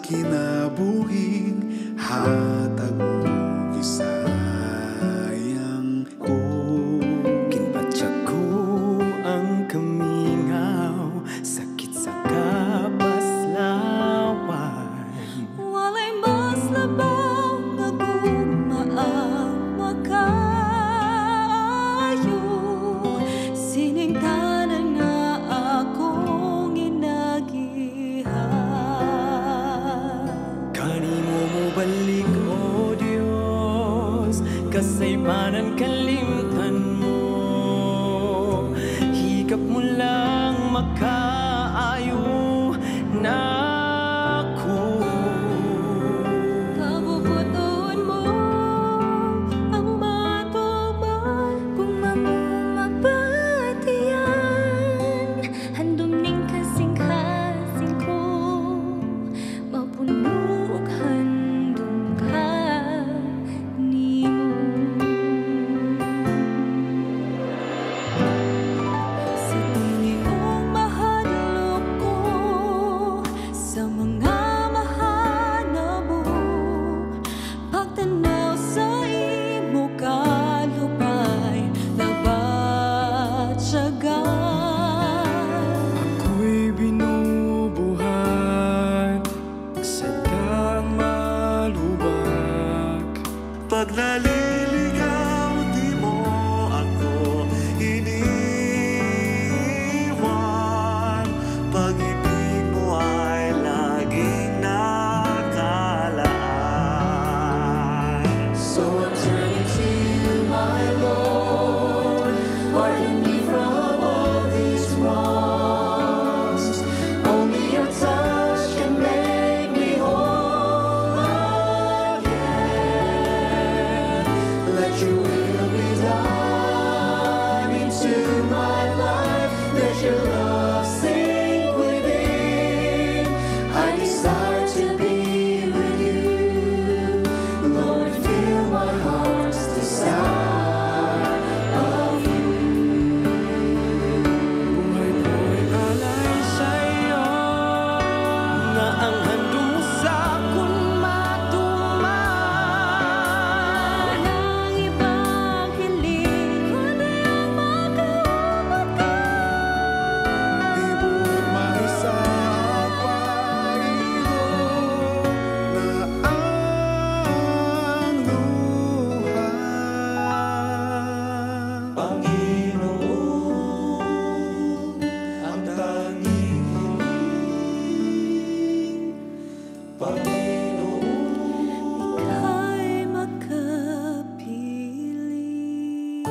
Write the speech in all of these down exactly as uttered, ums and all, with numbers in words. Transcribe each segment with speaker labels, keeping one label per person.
Speaker 1: kinabuhing hatag mo gisayang ko.
Speaker 2: Kinpatsyag ko ang kamingaw, sakit sa kapaslawan.
Speaker 3: Walay mas labaw nga gugmaang makaayo. Siningtanan nga akong inagihan.
Speaker 2: Kanimo mo balik, O Diyos, kasaypanan kalimtan mo. Higap mo lang makaayo na ako.
Speaker 3: Kabubuton mo ang matuban kung mamumapatiyan. Handom ning kasing-kasing ko mapuno og handom ka nimo. Sa tingong mahadlok ko sa mga mahanabo, pagtanaw sa imo kalupay, labat tiyaga.
Speaker 2: Ako'y binubuhat sa dang malubak.
Speaker 4: Pag naliligaw, di mo ako iniwan. Pag-ibig mo ay laging nakalaan. So I'm turning to you, my Lord. Pardon me from all these wrongs. Only your touch can make me whole again. Let your will be done into my life. Let your love sink within. I desire to be with you. Lord, fill my heart's desire of you.
Speaker 2: Buhay ko'y alay sa'yo, nga ang handog mo sa'kin matuman.
Speaker 3: Walang ibang hiling kundi ang makaubot ka.
Speaker 1: Tibok maisa at pag-ibig na ang luha.
Speaker 4: Panginoon, ang tanging hiling. Panginoon,
Speaker 3: Ika'y makapiling.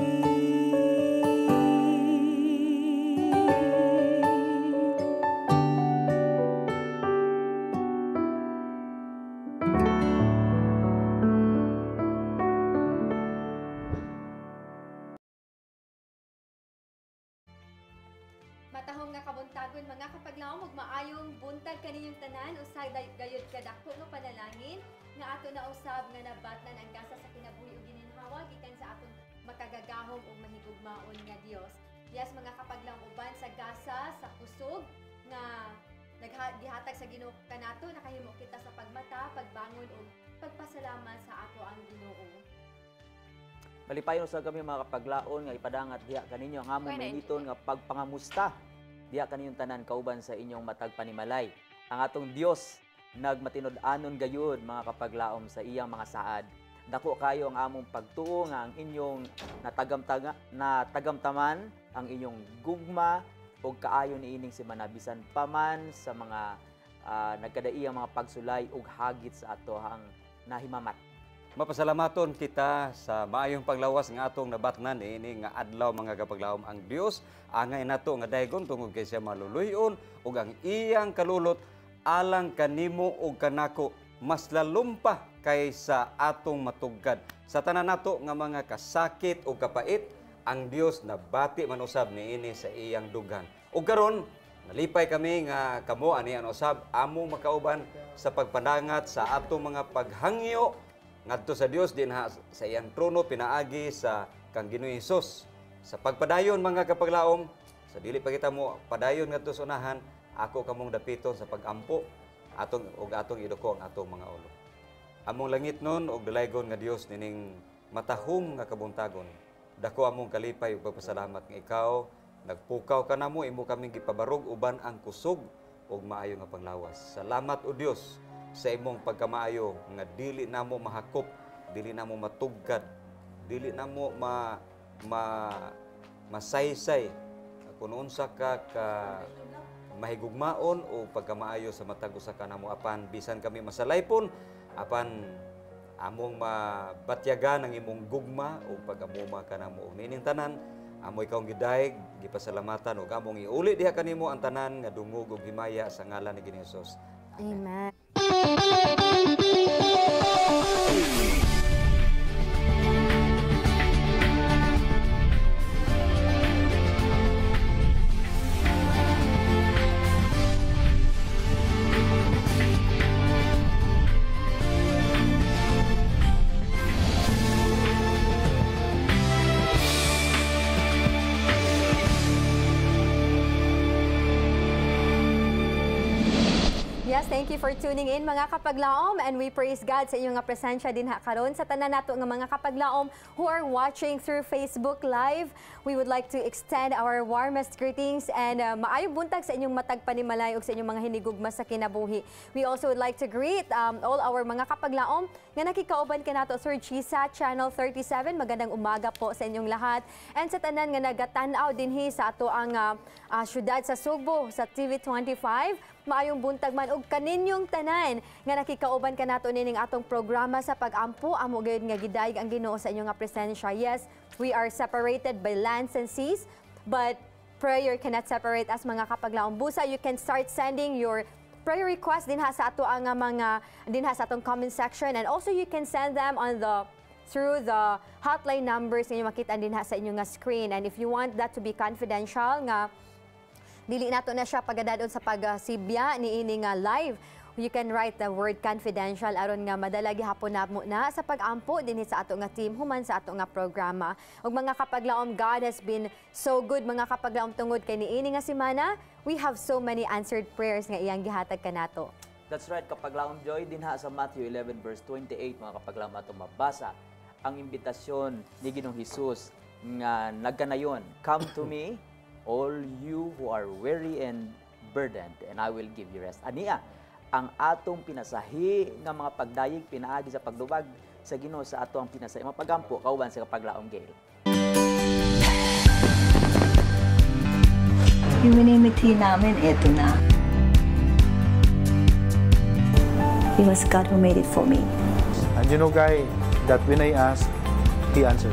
Speaker 5: Matahong nga kabuntagon mga kapaglaom ug maayong buntag kaninyong tanan usay day- gayud kadako nga panalangin nga ato na usab nga nabatnan ang gasa sa kinabuhi ug gininhawa gikan sa aton makagagahom ug mahigugmaon nga Dios. Yes mga kapaglaom, uban sa gasa sa kusog nga naggihatag sa Ginoo kanato, nakahimo kita sa pagmata, pagbangon ug pagpasalamat sa ato ang Ginoo.
Speaker 6: Malipayon sa kami mga kapaglaon nga ipadangat diha kaninyo ang among mainiton nga pagpangamusta diha kaninyong tanan kauban sa inyong matag panimalay. Ang atong Dios nagmatinud-anon gayud mga kapaglaom sa iyang mga saad. Dako kayo ang among pagtuo nga ang inyong natagamtaga natagamtaman ang inyong gugma ug kaayo niining si manabisan paman sa mga uh, nagkadaiyang mga pagsulay ug hagit sa atohang nahimamat.
Speaker 7: Mapasalamaton kita sa maayong panglawas nga atong nabatnan ini nga adlaw mga kapaglaom. Ang Dios angay nato nga daygon tungod kay siya maluluyon ug ang iyang kalulot alang kanimo ug kanako mas lalumpa kaysa atong matugkad. Sa tanan nato nga mga kasakit ug kapait, ang Dios nabati man usab niini sa iyang dugan. Ug karon nalipay kami nga kamo ani an usab among makauban sa pagpandangat sa atong mga paghangyo ngadto sa Dios dinha sa iyang trono pinaagi sa kang Ginoong Hesus. Sa pagpadayon mga kapaglaom, sa dili pa kita mo padayon ngadto sa unahan, ako kamong dapiton sa pagampo atong og atong iduko ang atong mga ulo. Among langit nun og dalaygon nga Dios nining matahong nga kabuntagon. Dako among kalipay ug pagpasalamat nga ikaw nagpukaw ka namo imo kaming gipabarog uban ang kusog ug maayo nga panglawas. Salamat o Dios sa imong pagkamaayo nga dili namo mahakop, dili namo matugkad, dili namo ma ma masaysay kung unsa ka ka mahigugmaon o pagkamaayo sa matag usa ka namo apan bisan kami masalaypon apan among mabatyagan ang imong gugma o pag-amuma ka namo og nining tanan amo ikaw gidayeg gipasalamatan ug among iuli diha kanimo ang tanan nga dungog ug himaya sa ngalan ni Ginoong Hesus.
Speaker 5: Amen. Yes, thank you for tuning in mga kapaglaom, and we praise God sa inyong nga presensya din ha karon sa tanan nato nga mga kapaglaom who are watching through Facebook Live. We would like to extend our warmest greetings and uh, maayong buntag sa inyong matag panimalay ug sa inyong mga hinigugma sa kinabuhi. We also would like to greet um, all our mga kapaglaom nga nakikauban kanato through Chisa Channel thirty-seven. Magandang umaga po sa inyong lahat. And sa tanan nga nagatan-aw dinhi sa ato ang uh, uh, syudad sa Sugbo sa T V twenty-five. Maayong buntag man og kaninyong tanan nga nakikauban kanato nining atong programa sa pag-ampo amo gayud nga gidayeg ang Ginoo sa inyong nga presensya. Yes, we are separated by lands and seas, but prayer cannot separate us mga kapaglaom. Busa, you can start sending your prayer request din ha sa ato ang mga din ha sa atong comment section, and also you can send them on the through the hotline numbers nga makita din ha sa inyong nga screen. And if you want that to be confidential nga dili nato na siya pagadadon sa pagsibya ni ini nga live, you can write the word confidential aron nga madala gihapon namo na sa pag-ampo dinhi sa ato nga team human sa ato nga programa. Ug mga kapaglaom, God has been so good mga kapaglaom tungod kay niini nga semana. We have so many answered prayers nga iyang gihatag kanato.
Speaker 6: That's right, kapaglaom Joy, dinha sa Matthew eleven verse twenty-eight mga kapaglaom ato mabasa ang imbitasyon ni Ginoong Hesus nga nagkanayon, come to me all you who are weary and burdened, and I will give you rest. Aniya, ang atong pinasahi nga mga pagdayeg pinaagi sa pagdubag sa Ginoo sa atong pinasahi mga pagampo kauban sa kapaglaom Gail.
Speaker 3: Yung minimiti namin, eto na. It was God who made it for me.
Speaker 1: And you know, Guy, that when I ask, He answers.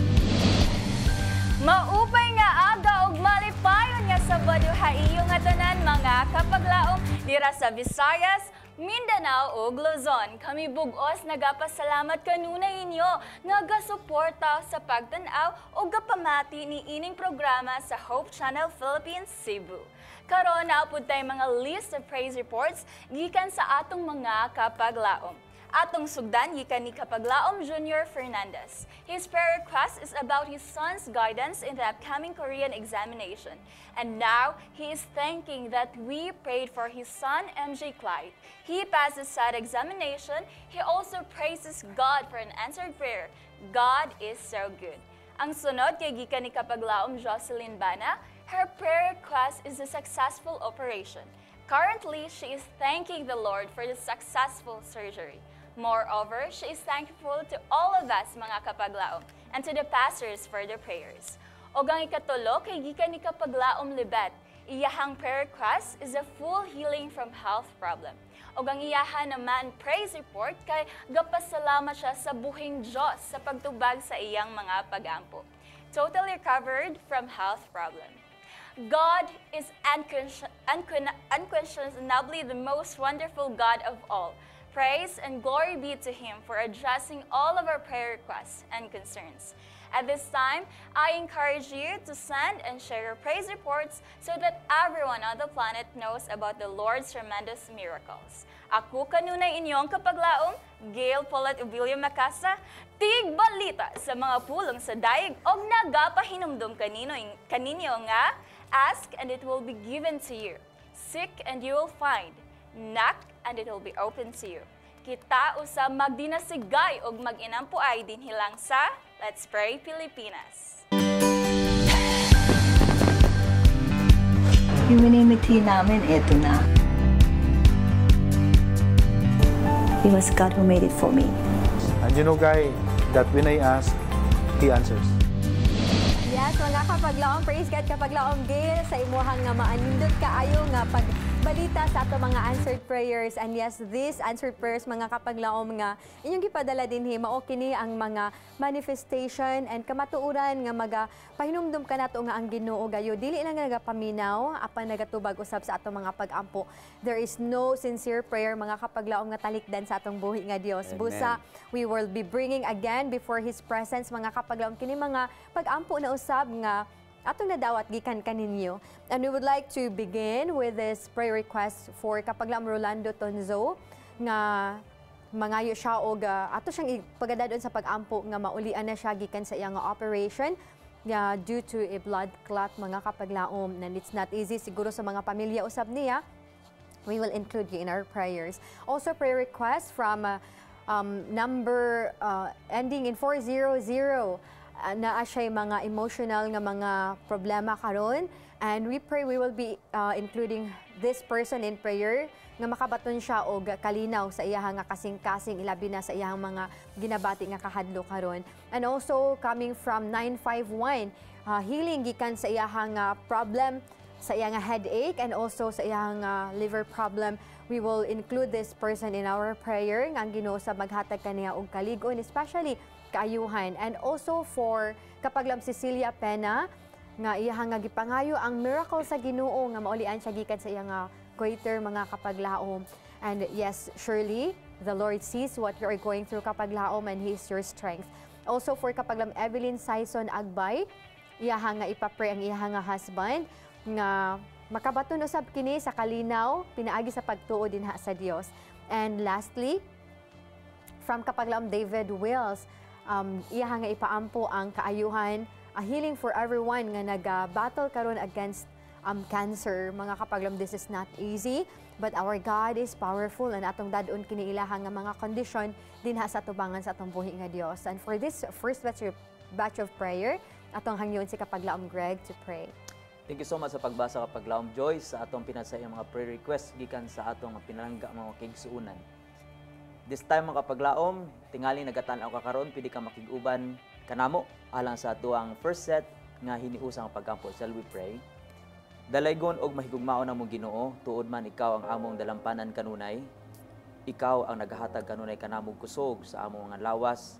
Speaker 8: Maupay nga aga ug malipayon nga Sabado haiyo nga tanan mga kapaglaom dira sa Visayas, Mindanao ug Luzon. Kami bug-os nagapasalamat kanunay inyo nagasuporta sa pagtan-aw ug gapamati ni ining programa sa Hope Channel Philippines Cebu. Karon naapod tay mga list of praise reports gikan sa atong mga kapaglaom. Atong sugdan gikan ni Kapaglaom Junior Fernandez. His prayer request is about his son's guidance in the upcoming Korean examination. And now, he is thanking that we prayed for his son, M J Clyde. He passes that examination. He also praises God for an answered prayer. God is so good. Ang sunod kay gikan ni Kapaglaom Jocelyn Bana. Her prayer request is a successful operation. Currently, she is thanking the Lord for the successful surgery. Moreover, she is thankful to all of us mga kapaglaom and to the pastors for their prayers. O ang ikatulo kay gikan ni Kapaglaom Libet, iyahang prayer request is a full healing from health problem. O ang iyahan naman praise report kay gapasalamat siya sa buhing Diyos sa pagtubag sa iyang mga pag-ampo. Totally recovered from health problem. God is unquestionably the most wonderful God of all. Praise and glory be to Him for addressing all of our prayer requests and concerns. At this time, I encourage you to send and share your praise reports so that everyone on the planet knows about the Lord's tremendous miracles. Ako kanunay inyong kapaglaom, Gail Paulette Ubilio Macasa, tigbalita sa mga pulong sa daig o nagapahinumdum kanino, kaninyo nga, ask and it will be given to you. Seek and you will find. Knock and it will be open to you. Kita usa magdinasigay og mag-inampuay din hilang sa Let's Pray Pilipinas.
Speaker 3: Yung minimiti namin, eto na. It was God who made it for me.
Speaker 1: And you know, guy, that when I ask, He answers.
Speaker 5: Yes, mga kapaglaom, praise God kapaglaom Gail sa imuhang nga maanindot kaayo nga pagbalita sa ato mga answered prayers. And yes, these answered prayers mga kapaglaom nga inyong gipadala dinhi mao kini ang mga manifestation and kamatuoran nga maga pahinumdum ka nato nga ang Ginoo gayo dili lang nagapaminaw apan nagatubag usab sa ato mga pag-ampo. There is no sincere prayer mga kapaglaom nga talikdan sa atong buhi nga Dios.
Speaker 7: Amen.
Speaker 5: Busa we will be bringing again before His presence mga kapaglaom kini mga pag-ampo na usab nga atong nadawat gikan kaninyo. And we would like to begin with this prayer request for kapaglaom Rolando Tonzo nga mangayo siya og uh, ato siyang ipagadadon sa pag-ampo nga maulian na siya gikan sa iyang operation nga due to a blood clot mga kapaglaom. And it's not easy siguro sa mga pamilya usab niya. We will include you in our prayers. Also prayer request from uh, um, number uh, ending in four hundred. Uh, na siya mga emotional nga mga problema karon, and we pray we will be uh, including this person in prayer nga makabaton siya og kalinaw sa iyang nga kasing-kasing ilabi na sa iyang mga ginabati nga kahadlo karon. And also coming from nine five one, uh, healing gikan sa iyang nga problem sa iyang nga headache and also sa iyang nga liver problem. We will include this person in our prayer nga ang Ginoo sa maghatag kaniya og kalig-on, especially kaayuhan. And also for kapaglam Cecilia Pena nga iyang nga gipangayo ang miracle sa Ginoo nga maulian siya gikan sa iyang nga greater mga kapaglaom. And yes, surely the Lord sees what you are going through kapaglaom and He is your strength. Also for kapaglam Evelyn Saison Agbay, iyang nga ipapray ang iyang nga husband nga makabaton usab kini sa kalinaw pinaagi sa pagtuo dinha sa Dios. And lastly, from kapaglaom David Wills, Um, iya nga ipaampo ang kaayuhan, a healing for everyone nga nag-battle karon against um, cancer. Mga kapaglam, this is not easy, but our God is powerful and atong dadon kini ilaha nga mga kondisyon dinha sa tubangan sa atong buhi nga Dios. And for this first batch of, batch of prayer, atong hangyon si kapaglaom Greg to pray.
Speaker 6: Thank you so much sa pagbasa kapaglaom Joyce sa atong pinasayang mga prayer request gikan sa atong pinalangga mga kigsuunan. This time mga kapaglaom, tingali nagatanaw ka karon, pwede ka makiguban kanamo alang sa atuang first set nga hiniusang pagampo. Shall we pray? Dalaygon og mahigugmaon namong Ginoo, tuod man ikaw ang among dalampanan kanunay. Ikaw ang naghatag kanunay kanamong kusog sa among mga lawas,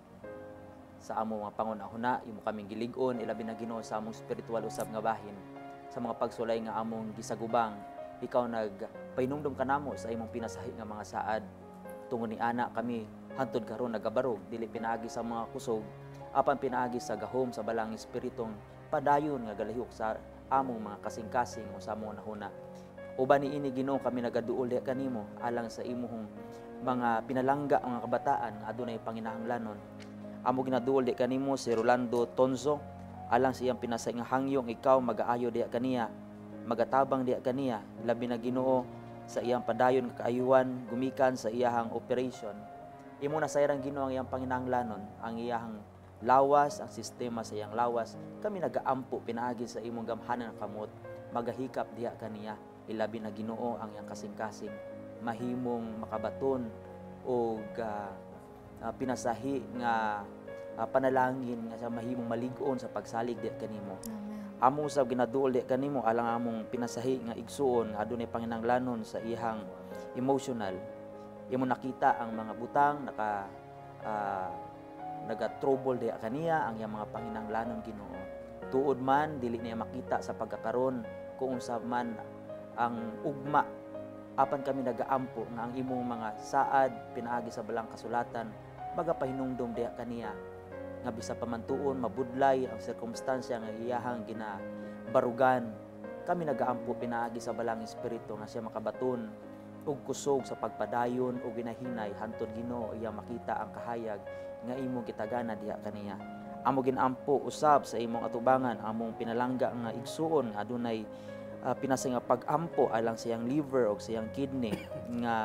Speaker 6: sa among mga pangunahuna, imo kaming gilig-on, ilabi na Ginoo sa among spiritual usab nga bahin. Sa mga pagsulay nga among gisagubang, ikaw nagpainumdum kanamo sa imong pinasahi nga mga saad. Tungod ni ana kami hantod karon nagabarog dili pinaagi sa mga kusog apan pinaagi sa gahom sa balang espiritong padayon nga galihok sa among mga kasing-kasing o sa among nahuna. Uban niini Ginoo kami nagaduol diha kanimo alang sa imong mga pinalangga mga kabataan nga adunay panginahanglanon. Amo ginaduol diha kanimo si Rolando Tonzo alang sa iyang pinasay nga hangyong ikaw magaayo diha kaniya, magatabang diha kaniya labi na Ginoo sa iyang padayon kaayuhan gumikan sa iyahang operation. Imo na sayrang Ginoo ang iyang panginahanglanon, ang iyahang lawas, ang sistema sa iyang lawas. Kami nagaampo pinaagi sa imong gamhanan kamot, magahikap diha kaniya, ilabi na Ginoo ang iyang kasing-kasing, mahimong makabaton og uh, uh, pinasahi nga uh, panalangin nga sa mahimong malig-on sa pagsalig diha kanimo. Amen. Amo usab ginaduol di kanimo alang among pinasahi nga igsuon nga adunay panginahanglanon sa iyang emotional. Imo nakita ang mga butang naka uh, naga-trouble di kaniya ang iyang mga panginahanglanon Ginoo. Tuod man dili niya makita sa pagkakaron kung unsa man ang ugma apan kami nagaampo nga ang imong mga saad pinaagi sa balang kasulatan magapahinungdom di kaniya nga bisa pamantuon mabudlay ang sirkumstansya nga iyahang ginabarugan. Kami nagaampo pinaagi sa balang espiritu nga siya makabaton ug kusog sa pagpadayon o ginahinay hantod Ginoo iya makita ang kahayag nga imong gitagana diha kaniya. Amo ginampo usab sa imong atubangan among pinalangga nga igsuon adunay uh, pinasay nga pag-ampo alang sa iyang liver o sa iyang kidney nga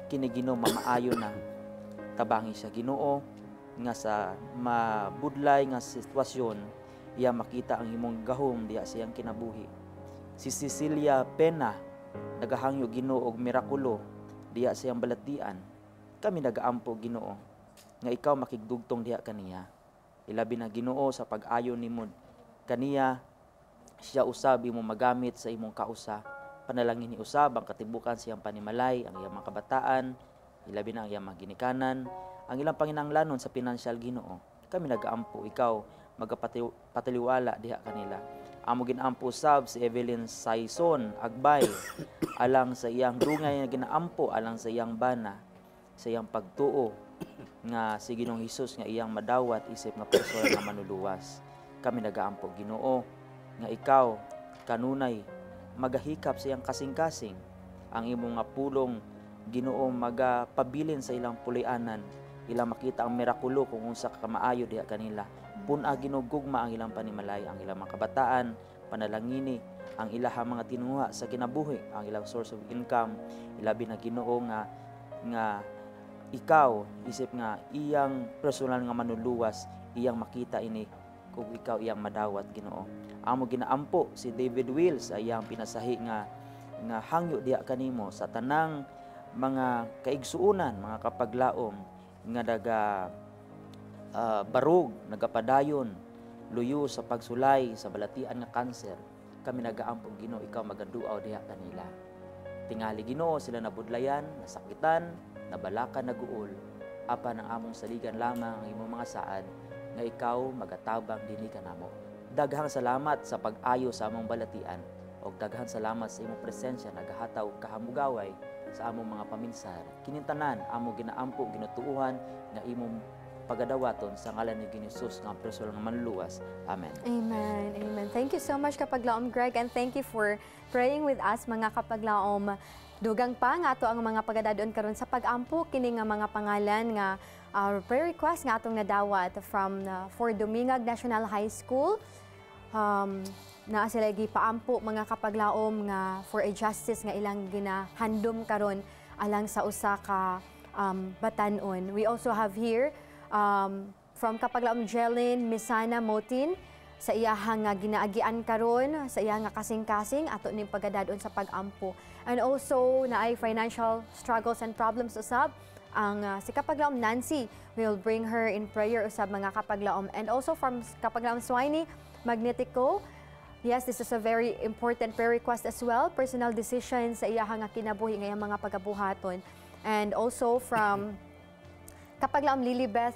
Speaker 6: kini Ginoo mamaayo na tabangi siya Ginoo nga sa mabudlay nga sitwasyon iya makita ang imong gahom diha sa iyang kinabuhi. Si Cecilia Pena nagahangyo Ginoo og mirakulo diha sa iyang balatian. Kami nagaampo Ginoo nga ikaw makigdugtong diha kaniya. Ilabi na Ginoo sa pag-ayo nimo kaniya, siya usab imo magamit sa imong kausa. Panalangin ni usab ang katibukan siyang panimalay, ang iyang mga kabataan, ilabi na ang iyang mga ginikanan, ang ilang panginahanglanon sa pinansyal Ginoo. Kami nagaampo ikaw magapatiliwala diha kanila. Amo ginampo usab si Evelyn Saison Agbay alang sa iyang dungay nga ginaampo alang sa iyang bana, sa iyang pagtuo nga si Ginoong Hesus nga iyang madawat isip nga personal nga manuluwas. Kami nagaampo Ginoo nga ikaw kanunay magahikap sa iyang kasing-kasing, ang imong nga pulong Ginoo magapabilin sa ilang pulianan, ilang makita ang mirakulo kung unsa ka maayo diha kanila. Puna Ginoo gugma ang ilang panimalay, ang ilang mga kabataan, panalangini ang ilang mga tinuha sa kinabuhi, ang ilang source of income, ilabi na Ginoo nga nga ikaw isip nga iyang personal nga manuluwas, iyang makita ini kung ikaw iyang madawat Ginoo. Amo ginaampo si David Wills ay iyang pinasahi nga nga hangyo diha kanimo sa tanang mga kaigsuunan, mga kapaglaom nga daga uh, barug, nagapadayon, luyo sa pagsulay sa balatian nga kanser. Kami nagaampo Ginoo ikaw magaduaw diha kanila. Tingali Ginoo sila nabudlayan, nasakitan, nabalakan, naguol. Apan ang among saligan lamang ang imong mga saad nga ikaw magatabang dinhi kanamo. Daghang salamat sa pag-ayo sa among balatian o daghang salamat sa imong presensya nagahataw kahamugaway sa among mga paminsar. Kinintanan amo ginaampo ginutuuhan nga imong pagadawaton sa ngalan ni Hesus nga personal nga manluwas. Amen.
Speaker 5: Amen. Amen. Thank you so much Kapaglaom Greg, and thank you for praying with us mga Kapaglaom. Dugang pa nga ato ang mga pagadadon karon sa pag-ampo kini nga mga pangalan nga uh, prayer request nga atong nadawat from uh, for Dumingag National High School. Um, na sila gipaampo mga Kapaglaom nga for a justice nga ilang ginahandom karon alang sa usa ka um, batanon. We also have here um, from Kapaglaom Jelyn Misana Motin sa iyahang nga ginaagian karon sa iyang nga kasing-kasing ato ning pagadadon sa pag-ampo. And also naay financial struggles and problems usab ang uh, si Kapaglaom Nancy will bring her in prayer usab mga Kapaglaom. And also from Kapaglaom Swiney Magnetico, yes, this is a very important prayer request as well. Personal decision sa iyahang nga kinabuhi ngayong mga pagabuhaton. And also from Kapaglaom Lilibeth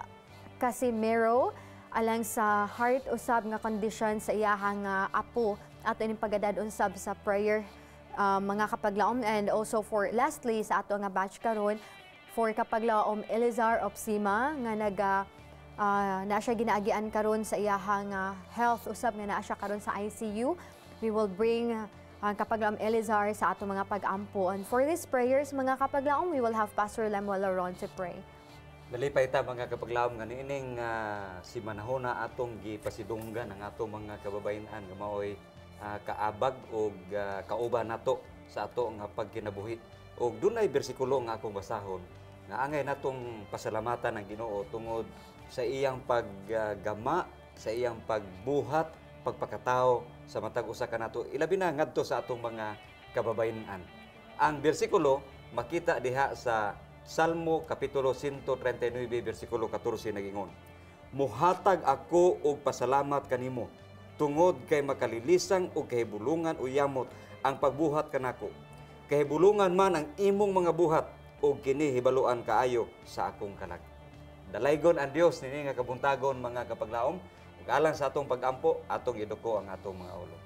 Speaker 5: Casimero, alang sa heart usab nga condition sa iyahang uh, apo ato ining pagadadon usab sa prayer uh, mga Kapaglaom. And also for lastly sa ato nga batch karon for Kapaglaom Elizar Opsima nga naga Uh, na siya ginaagian karon sa iyahang uh, health usab nga naa siya karon sa I C U. We will bring uh, Kapaglaom Elizar sa ato mga pag-ampo. And for these prayers mga Kapaglaom, we will have Pastor Lemuel Laron to pray.
Speaker 7: Nalipay ta mga Kapaglaom nga niining uh, si manahona atong gipasidunggan ang atong mga kababayenan nga maoy uh, kaabag og uh, kauban nato sa ato nga pagkinabuhi. Og dunay bersikulo nga akong basahon nga angay natong pasalamatan ang Ginoo tungod sa iyang paggama, sa iyang pagbuhat, pagpakatao sa matag usa ka nato. Ilabi na ngadto sa atong mga kababayenan. Ang bersikulo makita diha sa Salmo kapitulo one thirty-nine bersikulo fourteen nagingon. Muhatag ako og pasalamat kanimo tungod kay makalilisang og kahibulungan o yamot ang pagbuhat kanako. Kahibulungan man ang imong mga buhat og kini hibaluan kaayo sa akong kalag. Dalaygon ang Dios nini nga kabuntagon mga Kapaglaom, ug alang sa atong pag-ampo atong iduko ang atong mga ulo.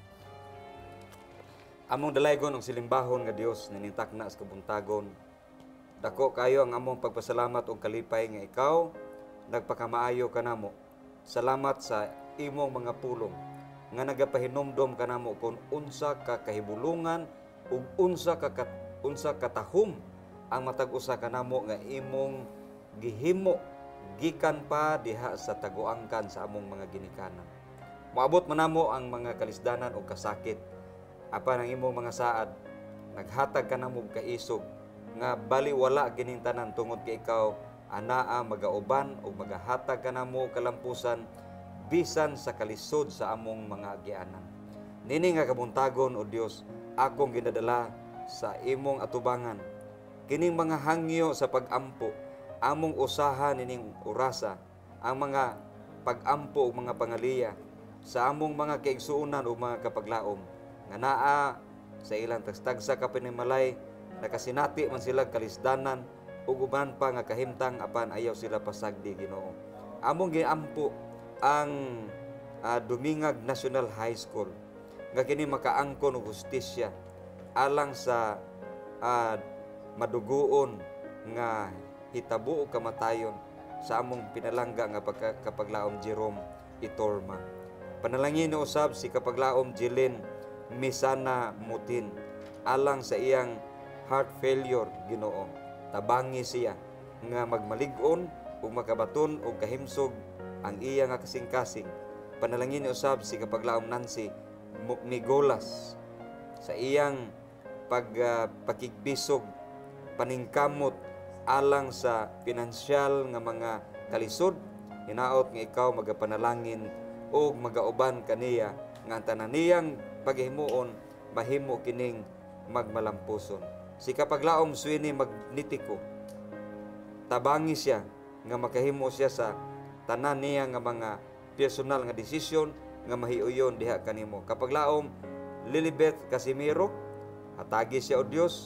Speaker 7: Among dalaygon og silimbahon nga Dios ninintak na sa kabuntagon. Dako kayo ang among pagpasalamat og kalipay nga ikaw nagpakamaayo kanamo. Salamat sa imong mga pulong nga nagapahinumdom kanamo kung unsa ka kahibulungan ug unsa ka unsa katahom ang matag usa kanamo nga imong gihimo gikan pa diha sa taguangkan sa among mga ginikanan. Moabot manamo ang mga kalisdanan o kasakit. Apan ang imong mga saad, naghatag ka namo kaisog, nga baliwala gining tanan tungod kay ikaw anaa magauban o magahatag ka namo kalampusan bisan sa kalisod sa among mga agianan. Nini nga kabuntagon o Dios, akong ginadala sa imong atubangan. Kining mga hangyo sa pag-ampo, among usaha nining orasa, ang mga pag-ampo o mga pangaliya sa among mga kaigsuunan o mga kapaglaom nga naa sa ilang tagstagsa ka panimalay, nakasinati man sila kalisdanan ug uban pa nga kahimtang apan ayaw sila pasagdi Ginoo. Among giampo ang uh, Dumingag National High School nga kini makaangkon og hustisya alang sa uh, maduguon nga hitabo o kamatayon sa among pinalangga nga pagka, kapaglaom Jerome Itorma. Panalangin ni usab si kapaglaom Jilin Misana Mutin alang sa iyang heart failure Ginoo. Tabangi siya nga magmalig-on ug makabaton og kahimsog ang iya nga kasing-kasing. Panalangin ni usab si kapaglaom Nancy Migolas sa iyang pag uh, pakigbisog paningkamot alang sa pinansyal nga mga kalisod. Hinaot nga ikaw magapanalangin o magauban kaniya nga ang tanan niyang paghimuon mahimo kining magmalampuson. Si kapaglaom Swini Magnitico, tabangi siya nga makahimo siya sa tanan niya nga mga personal nga desisyon nga mahiuyon diha kanimo. Kapaglaom Lilibeth Casimiro, hatagi siya o Dios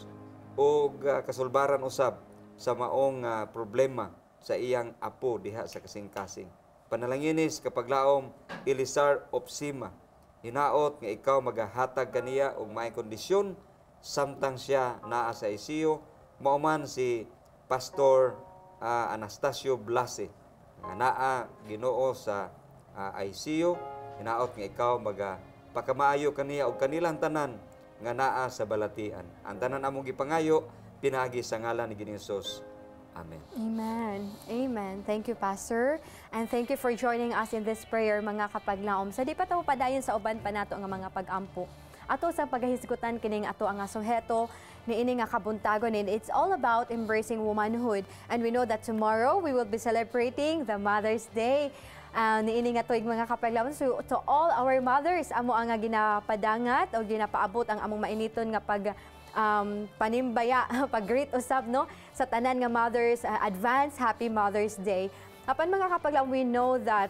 Speaker 7: o uh, kasulbaran usab sa maong uh, problema sa iyang apo diha sa kasing-kasing. Panalanginis kapaglaom Elisar Opsima, hinaot nga ikaw magahatag kaniya og maayong kondisyon samtang siya naa sa I C U. Mauman si Pastor uh, Anastasio Blase nga naa Ginoo sa uh, I C U. Hinaot nga ikaw maga pakamaayo kaniya og kanilang tanan nga naa sa balatian. Ang tanan among gipangayo pinagi sa ngalan ni Ginoong Hesus. Amen.
Speaker 5: Amen. Amen. Thank you, Pastor. And thank you for joining us in this prayer, mga kapaglaom. Sa di pa tawo padayon sa uban pa nato nga mga pag-ampo. Ato sa paghisgutan kining ato ang suheto ni ini nga kabuntagon, and it's all about embracing womanhood. And we know that tomorrow we will be celebrating the Mother's Day. Uh, niini nga tuig mga kapaglaom. So to all our mothers, amo ang nga ginapadangat o ginapaabot ang among mainiton nga pag um, panimbaya, pag-greet usab no sa tanan nga mothers, uh, advance happy Mother's Day. Apan mga kapaglaom, we know that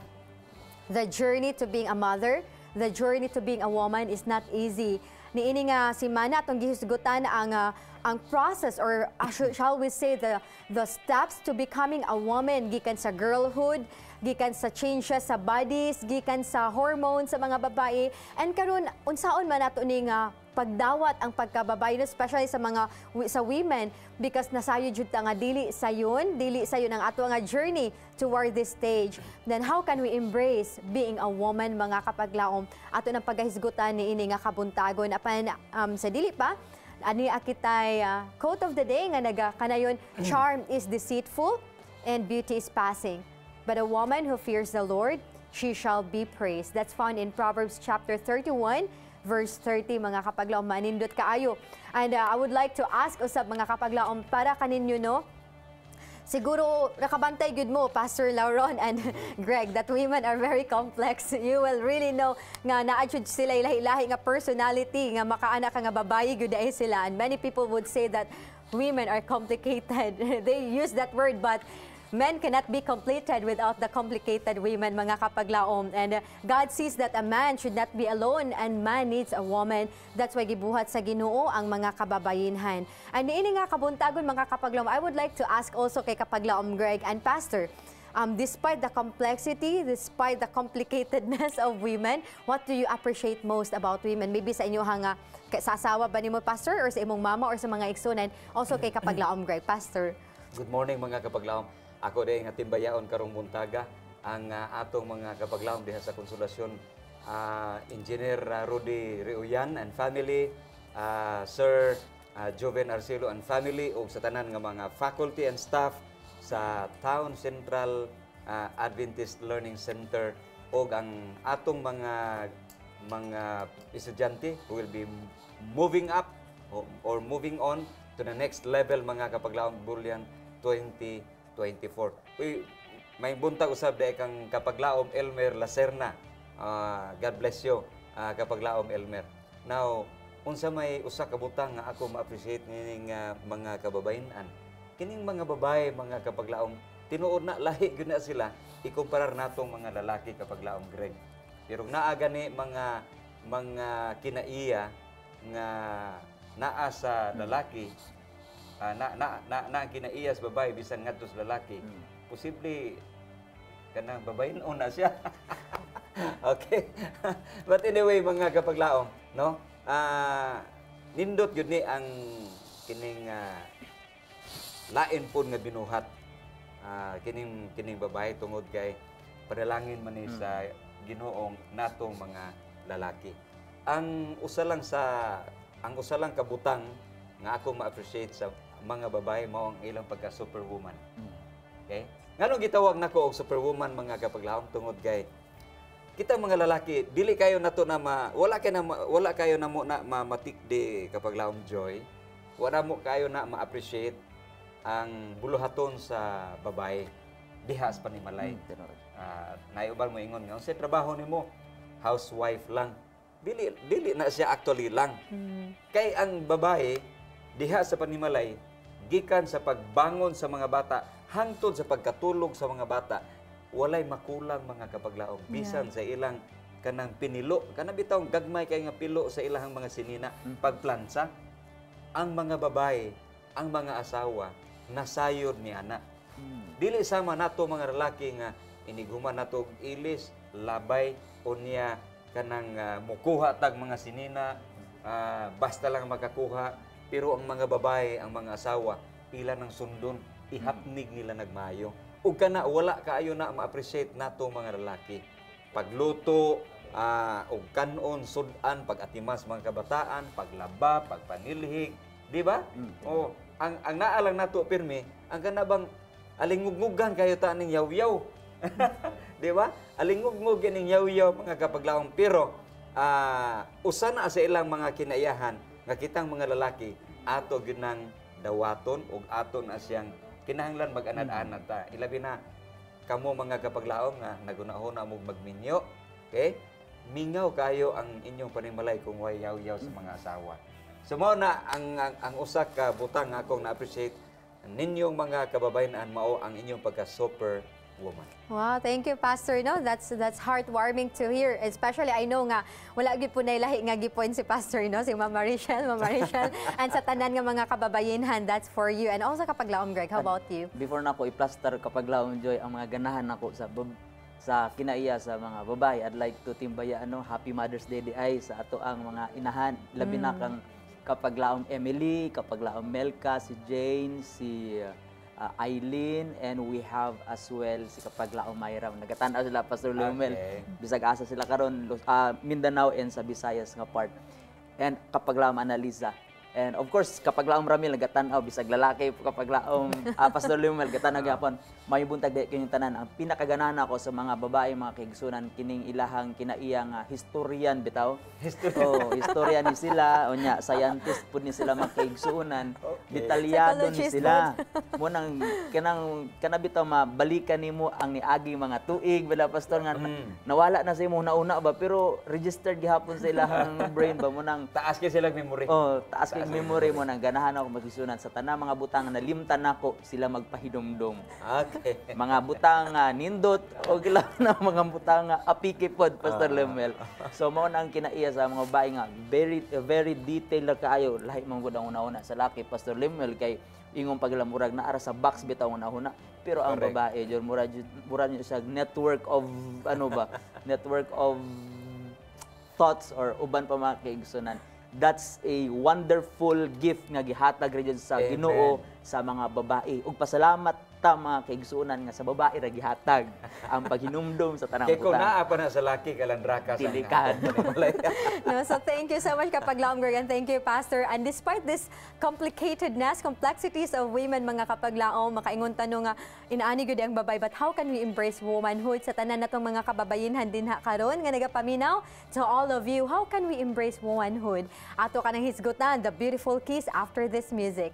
Speaker 5: the journey to being a mother, the journey to being a woman is not easy. Niini nga si Mana atong gihisgutan ang uh, ang process, or uh, shall we say the the steps to becoming a woman, gikan sa girlhood, gikan sa changes sa bodies, gikan sa hormones sa mga babae, and karon unsaon man nato ning uh, pagdawat ang pagkababae, especially sa mga sa women, because nasayo jud ta nga dili sayon dili sayon ang ato nga journey toward this stage. Then how can we embrace being a woman, mga kapaglaom? Ato nang paghisgutan ni ini nga kabuntagon. Apan um, sa dili pa ani akitay uh, quote of the day nga naga kanayon, charm is deceitful and beauty is passing, but a woman who fears the Lord, she shall be praised. That's found in Proverbs chapter thirty-one verse thirty, mga kapaglaom. Manindot kaayo. And uh, I would like to ask usab mga kapaglaom para kaninyo no, siguro nakabantay gud mo, Pastor Lauron and Greg, that women are very complex. You will really know nga naadjud sila ilahi-lahi nga personality, nga makaana ka nga babayi gud ay sila. And many people would say that women are complicated. They use that word, but men cannot be completed without the complicated women, mga kapaglaom. And uh, God sees that a man should not be alone, and man needs a woman. That's why gibuhat sa Ginoo ang mga kababayinhan. And ini nga kabuntagon, mga kapaglaom, I would like to ask also kay kapaglaom Greg and Pastor, um, despite the complexity, despite the complicatedness of women, what do you appreciate most about women? Maybe sa inyo hanga, sa asawa ba nimo, Pastor, or sa imong mama, or sa mga igsunan? Also kay kapaglaom Greg. Pastor.
Speaker 7: Good morning, mga kapaglaom. Ako din nga timbayaon karong buntaga ang uh, atong mga kapaglaom diha sa Konsolasyon, uh, Engineer uh, Rudy Reuyan and family, uh, Sir uh, Joven Arcelo and family, ug sa tanan nga mga faculty and staff sa Town Central uh, Adventist Learning Center, ug ang atong mga mga estudyante who will be moving up or, or moving on to the next level mga kapaglaom Bulyan twenty twenty-four. Uy, may buntag usab day kang kapaglaom Elmer Lacerna. Ah, God bless you, ah, kapaglaom Elmer. Now, unsa may usa ka butang nga ako ma-appreciate nining ah, mga kababayen-an. Kining mga babae, mga kapaglaom, tinuod na lahi gyud na sila ikumparar natong mga lalaki kapaglaom Greg. Pero naa gani mga mga kinaiya nga naa sa lalaki, ah, na na na, na kinaiya sa babae bisan ngadto sa lalaki. Posible kanang babae una siya. Okay. But anyway, mga kapaglaom, no? Ah, nindot gyud ni ang kining ah, lain pud nga binuhat. Ah, kining kining babae tungod kay padalangin man ni sa Ginoong natong mga lalaki. Ang usa lang sa ang usa lang kabutang nga ako ma-appreciate sa mga babae mao ang ilang pagka superwoman. Okay? Ngano gitawag nako og superwoman mga kapaglaom tungod kay kita mga lalaki dili kayo nato na ma, wala kayo na ma- wala kayo na mo na mamatikdi kapaglaom Joy. Wala mo kayo na ma-appreciate ang buluhaton sa babae diha sa panimalay. Uh, naiuban mo ingon nga sa trabaho nimo housewife lang. Dili dili na siya actually lang. Kay ang babae diha sa panimalay gikan sa pagbangon sa mga bata hangtod sa pagkatulog sa mga bata walay makulang mga kapaglaom bisan sa ilang kanang pinilo kana bitaw gagmay kay nga pilo sa ilang mga sinina pagplansa ang mga babae ang mga asawa nasayod ni ana. Dili sama nato mga lalaki nga iniguman nato og ilis labay unya kanang uh, mukuha tag mga sinina uh, basta lang makakuha pero ang mga babae ang mga asawa pila ng sundon ihapnig nila nagmayo ug kana wala kaayo na ma-appreciate nato mga lalaki pagluto uh, og kanon sudan pag-atimas mga kabataan paglaba pagpanilhig di ba? Oh ang ang naa lang nato pirmi ang kanabang alingugmugan kayo ta ning yaw-yaw. Di ba? Alingugmug ning yaw-yaw mga kapaglaom pero uh, usa na sa ilang mga kinaiyahan nga kitang mga lalaki ato gyud nang dawaton ug ato na siyang kinahanglan mag-anad-anad ta. Ilabi na kamo mga kapaglaom nga nagunahuna mo magminyo. Okay? Mingaw kayo ang inyong panimalay kung way yaw-yaw sa mga asawa. So mao na ang ang, ang usa ka butang nga akong na-appreciate ninyong mga kababayan mao ang inyong pagka-super woman.
Speaker 5: Wow, thank you Pastor. No, that's that's heartwarming to hear. Especially I know nga wala gyud po nay lahi nga gipoint si Pastor no, si Mama Rachel, Mama Rachel and sa tanan nga mga kababayenhan, that's for you. And also kapaglaom Greg, how about you?
Speaker 6: Before nako i-plaster kapaglaom Joy ang mga ganahan nako sa bab- sa kinaiya sa mga babae, I'd like to timbaya ano Happy Mother's Day di ay sa ato ang mga inahan labi na kang kapaglaom Emily, kapaglaom Melka, si Jane, si uh, Eileen, and we have as well si kapaglaom Myra. Nagatanaw sila Pastor Lumel.
Speaker 7: Okay.
Speaker 6: Bisag asa sila karon uh, Mindanao and sa Visayas nga part. And kapaglaom Annalisa. And of course, kapaglaom Ramil nagatanaw bisag lalaki kapaglaom uh, Pastor Lumel gatanaw gyapon. May buntag di kayong tanan. Ang pinakaganahan ako sa mga babae mga kaigsunan kining ilahang kinaiyang uh, historian bitaw. Historian. Oh, historian ni sila unya scientist pud ni sila mga kaigsunan. Okay. Detalyado ni sila. Mo nang kanang kana bitaw mabalikan nimo ang niagi mga tuig bala pastor nga mm. nawala na sa imo una ba pero registered gihapon sa ilahang brain ba mo nang
Speaker 7: taas kay sila memory.
Speaker 6: Oh, taas kay memory mo nang ganahan ako magsusunan sa tanang mga butang na limtan nako sila magpahidumdum.
Speaker 7: Okay.
Speaker 6: Mga butang nga nindot o kila na mga butang nga apiki pod Pastor uh, Lemel. So mao na ang kinaiya sa mga babae nga very uh, very detailed na kaayo lahi man gud ang una-una sa laki Pastor Lemel kay ingong paglamurag na ara sa box bitaw una-una pero ang correct. Babae jud mura jud mura niya sa network of ano ba network of thoughts or uban pa mga kaigsunan. That's a wonderful gift nga gihatag ra sa Ginoo sa mga babae. Ug pasalamat ta mga kaigsunan nga sa babae ra gihatag ang paghinumdum sa tanang
Speaker 7: Kaya kung
Speaker 6: butang.
Speaker 7: naa pa na sa laki, kalandraka sa
Speaker 6: Delikado.
Speaker 5: No, so thank you so much Kapaglaom Greg, and thank you Pastor. And despite this complicatedness, complexities of women mga Kapaglaom, makaingon tanong nga inaani gyud ang babay, but how can we embrace womanhood sa tanan natong mga kababayinhan din ha karon nga nagapaminaw to all of you? How can we embrace womanhood? Ato kanang hisgutan the beautiful kiss after this music.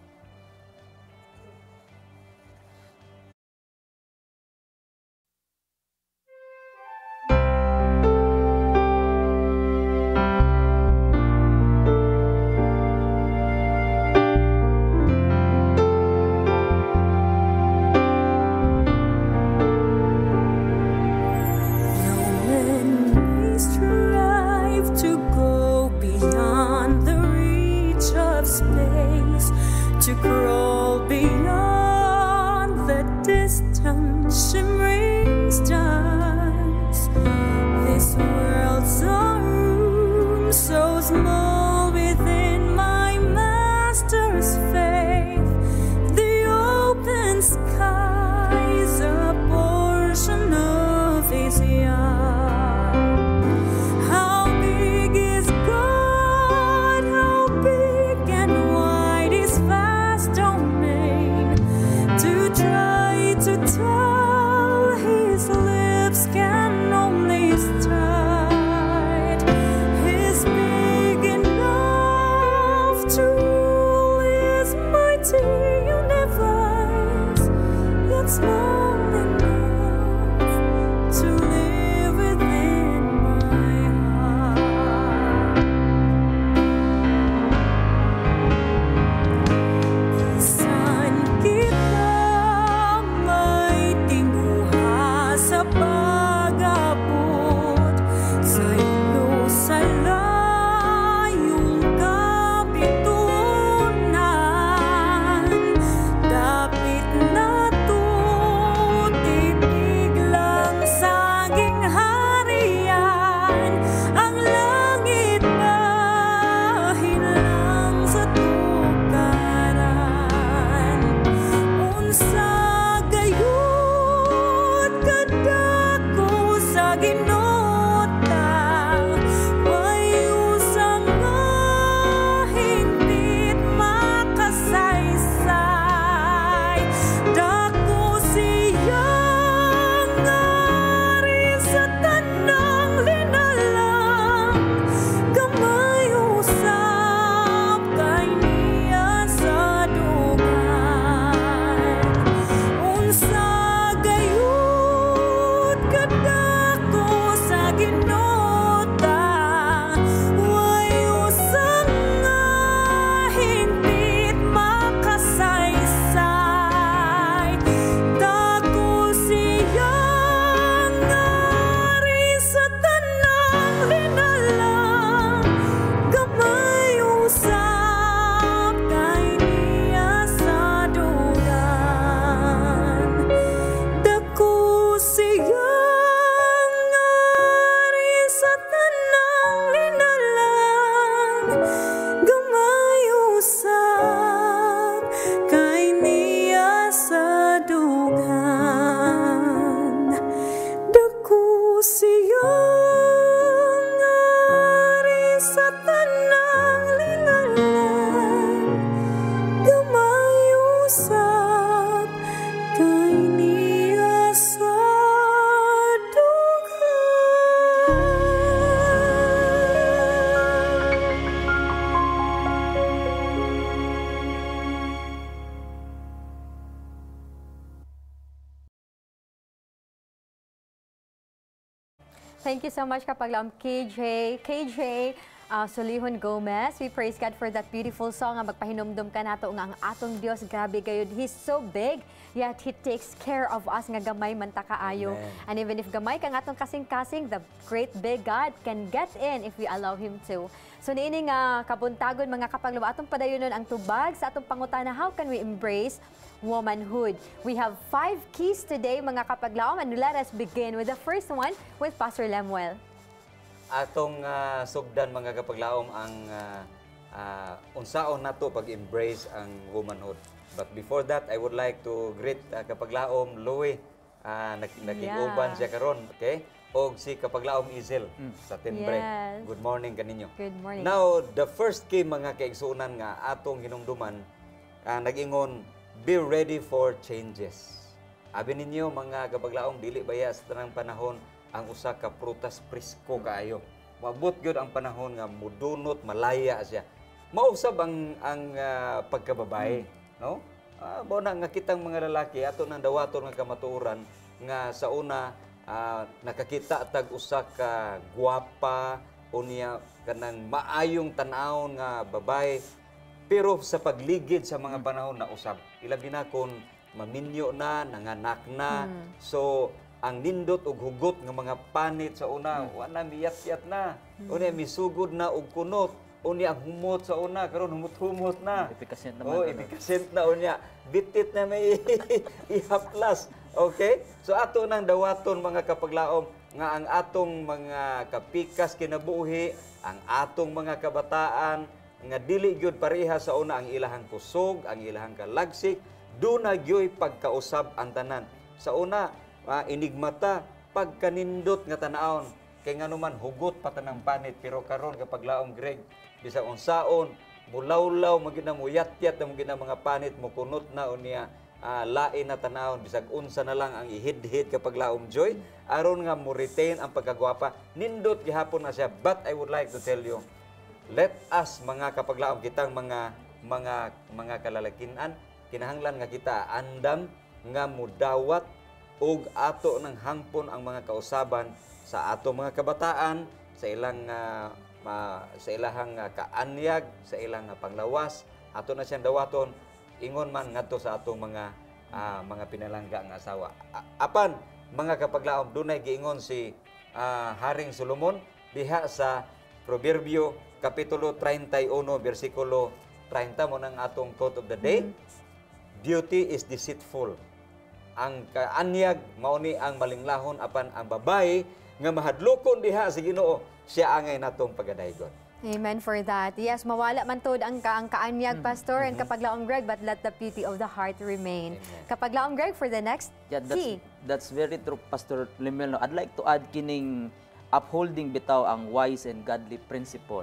Speaker 2: To crawl beyond the distant shimmering stars. This world's a room so small within my master's faith. The open sky's a portion of his yard. How big is God? How big and wide is vast domain? To try to tell, his lips can only start. He's big enough to rule his mighty universe, yet small enough to live within my heart. Saan kita may tinguha sa pag-abot sa ilo sa layong kapitunan? Dapit na to, titig lang saging harian. Ang langit bahin lang sa tukaran. Unsa gayud kadako sa ginota, may usang nga hingpit makasaysay. Dako siyang ngari sa tanang linalang, gamay usap kay niya sa dugan. Unsa gayud kadako sa ginota, way usang nga hingpit makasaysay. Dako siyang ngari sa tanang linalang, gamay usap kay niya sa dugan. Dako siyang ngari sa tanang linalang, gamay usap kay niya sa dugan. Dako siyang ngari sa tanang linalang, gamay usap kay niya sa
Speaker 5: Thank you so much Kapaglaom K J, K J uh, Solihon Gomez. We praise God for that beautiful song nga magpahinumdum ka nato nga ang atong Dios grabe gayud. He's so big, yet He takes care of us nga gamay man ta kaayo. And even if gamay ka nga atong kasing-kasing, the great big God can get in if we allow Him to. So niini nga kabuntagon mga Kapaglaom, atong padayonon ang tubag sa atong pangutana, how can we embrace womanhood? We have five keys today mga Kapaglaom, and let us begin with the first one with Pastor Lemuel.
Speaker 7: Atong ah, sugdan mga kapaglaom ang ah, ah, unsaon nato pag-embrace ang womanhood. But before that, I would like to greet uh, Kapaglaom Louie. Uh, nak nakiguban
Speaker 5: Yeah.
Speaker 7: siya karon, okay? O si Kapaglaom Izel sa Timbre.
Speaker 5: Yes.
Speaker 7: Good morning kaninyo.
Speaker 5: Good morning.
Speaker 7: Now, the first key mga kaigsuunan nga atong hinumduman, uh, nag-ingon, be ready for changes. Abi ninyo mga Kapaglaom, dili baya sa tanang panahon ang usa ka prutas presko kaayo. Mabot gyud ang panahon nga mudunot, malaya siya. Mausab ang ang uh, pagkababae, no? Uh, mo na nga kitang mga lalaki ato nang dawaton nga kamatuoran nga sa una uh, nakakita tag usa ka gwapa unya kanang maayong tan-aw nga babae, pero sa pagligid sa mga panahon na usab ilabi na kon maminyo na, nanganak na. So ang nindot ug hugot nga mga panit sa una wala miyat-yat na, unya misugod na og kunot. Unya ang humot sa una, karon humot-humot na.
Speaker 6: Efficient
Speaker 7: Oh,
Speaker 6: naman.
Speaker 7: efficient na unya. Bitit na may ihaplas. Okay? So ato nang dawaton mga kapaglaom nga ang atong mga kapikas kinabuhi, ang atong mga kabataan nga dili gyud pareha sa una ang ilahang kusog, ang ilahang kalagsik, do na gyoy pagkausab ang tanan. Sa una, uh, inigmata pagkanindot nga tan-awon kay nganuman hugot pa tanang panit, pero karon kapag laom Greg bisag unsaon mulawlaw magid na muyat-yat na magid na mga panit mo kunot na unya uh, lain na tanawon bisag unsa na lang ang ihid-hid kapag laom Joy aron nga mo retain ang pagkagwapa nindot gihapon na siya. But I would like to tell you, let us mga kapag laom kitang mga mga mga kalalakinan kinahanglan nga kita andam nga mudawat og ato ng hangpon ang mga kausaban sa ato mga kabataan sa ilang uh, ma, sa ilahang uh, kaanyag, sa ilang uh, panglawas, ato na siyang dawaton ingon man ngadto sa atong mga uh, mga pinalangga nga asawa. A apan mga kapaglaom dunay giingon si uh, Haring Solomon diha sa Proverbio kapitulo thirty-one bersikulo thirty mo nang atong quote of the day. Beauty is deceitful. Ang kaanyag mao ni ang malinglahon, apan ang babae nga mahadlokon diha sa Ginoo siya angay natong pagadaygon.
Speaker 5: Amen for that. Yes, mawala man tod ang, ka ang kaanyag, Pastor, and kapaglaom Greg, but let the beauty of the heart remain.
Speaker 7: Amen.
Speaker 5: Kapaglaom Greg, for the next
Speaker 6: Yeah, that's,
Speaker 5: key.
Speaker 6: that's very true, Pastor Limel. No? I'd like to add kining upholding bitaw ang wise and godly principle.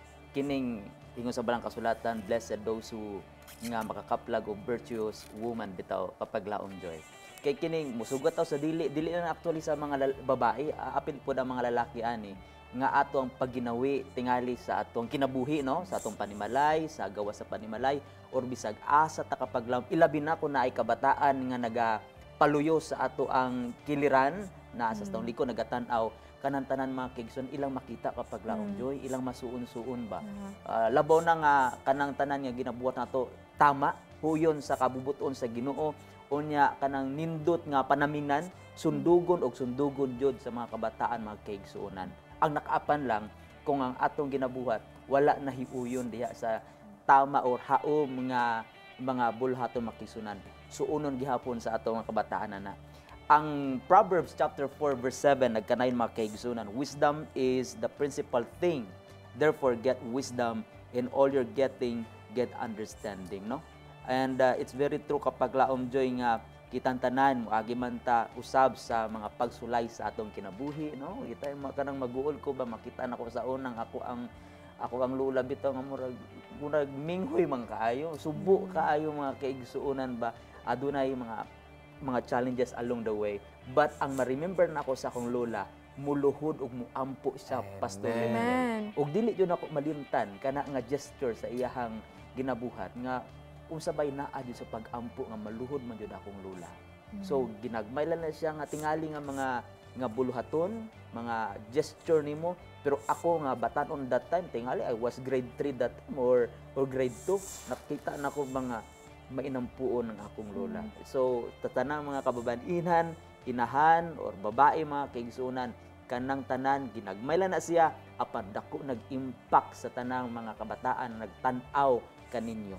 Speaker 6: Kining ingon sa balang kasulatan, blessed those who nga makakaplag og virtuous woman bitaw kapaglaom Joy. Kay kining musugot taw sa dili dili na actually sa mga babae, apil po ang mga lalaki ani nga ato ang pagginawi tingali sa atong kinabuhi, no, sa atong panimalay, sa gawa sa panimalay or bisag asa ta kapaglaom, ilabi na ko na ay kabataan nga naga paluyo sa ato ang kiliran na sa atong liko nagatan-aw kanang tanan mga kigson ilang makita kapaglaom Joy, ilang masuon-suon ba. Uh, labaw na nga kanang tanan nga ginabuhat nato tama huyon sa kabubuton sa Ginoo, unya kanang nindot nga panaminan sundugon og sundugon jud sa mga kabataan mga kaigsuonan. Ang nakaapan lang kung ang atong ginabuhat wala na hiuyon diha sa tama or haom nga mga bulhaton makisunan. Suunon gihapon sa atong mga kabataan na. Ang Proverbs chapter four verse seven nagkanayon mga kaigsuonan, wisdom is the principal thing. Therefore get wisdom, in all your getting get understanding, no? And uh, it's very true kapag laom Joy nga kitang tanan agi man ta usab sa mga pagsulay sa atong kinabuhi, no? Kita kanang maguol ko ba makita nako sa unang ako ang ako ang lula bitaw nga murag murag minghoy man kaayo, subo kaayo mga kaigsuonan ba, adunay mga mga challenges along the way, but ang ma-remember nako sa akong lola muluhod ug muampo siya, Pastor.
Speaker 5: Amen.
Speaker 6: Ug dili jud ako malimtan kana nga gesture sa iyahang ginabuhat nga kung sabay naa jud sa pag-ampo nga maluhod man jud akong lola. So ginagmay lang na siya nga tingali nga mga nga buluhaton, mga gesture nimo, pero ako nga batan-on that time tingali I was grade three that time or or grade two, nakita na ko mga mainampuon ng akong lola. So tatanang mga kababayan-inan, inahan or babae mga kaigsuonan, kanang tanan ginagmay lang na siya apan dako nag-impact sa tanang mga kabataan nagtan-aw kaninyo.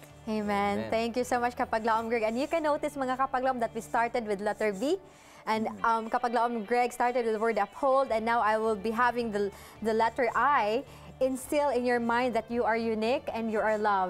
Speaker 5: Amen.
Speaker 7: Amen.
Speaker 5: Thank you so much, Kapaglaom Greg. And you can notice, mga Kapaglaom, that we started with letter B. And um, Kapaglaom Greg started with the word uphold, and now I will be having the, the letter I. Instill in your mind that you are unique and you are loved.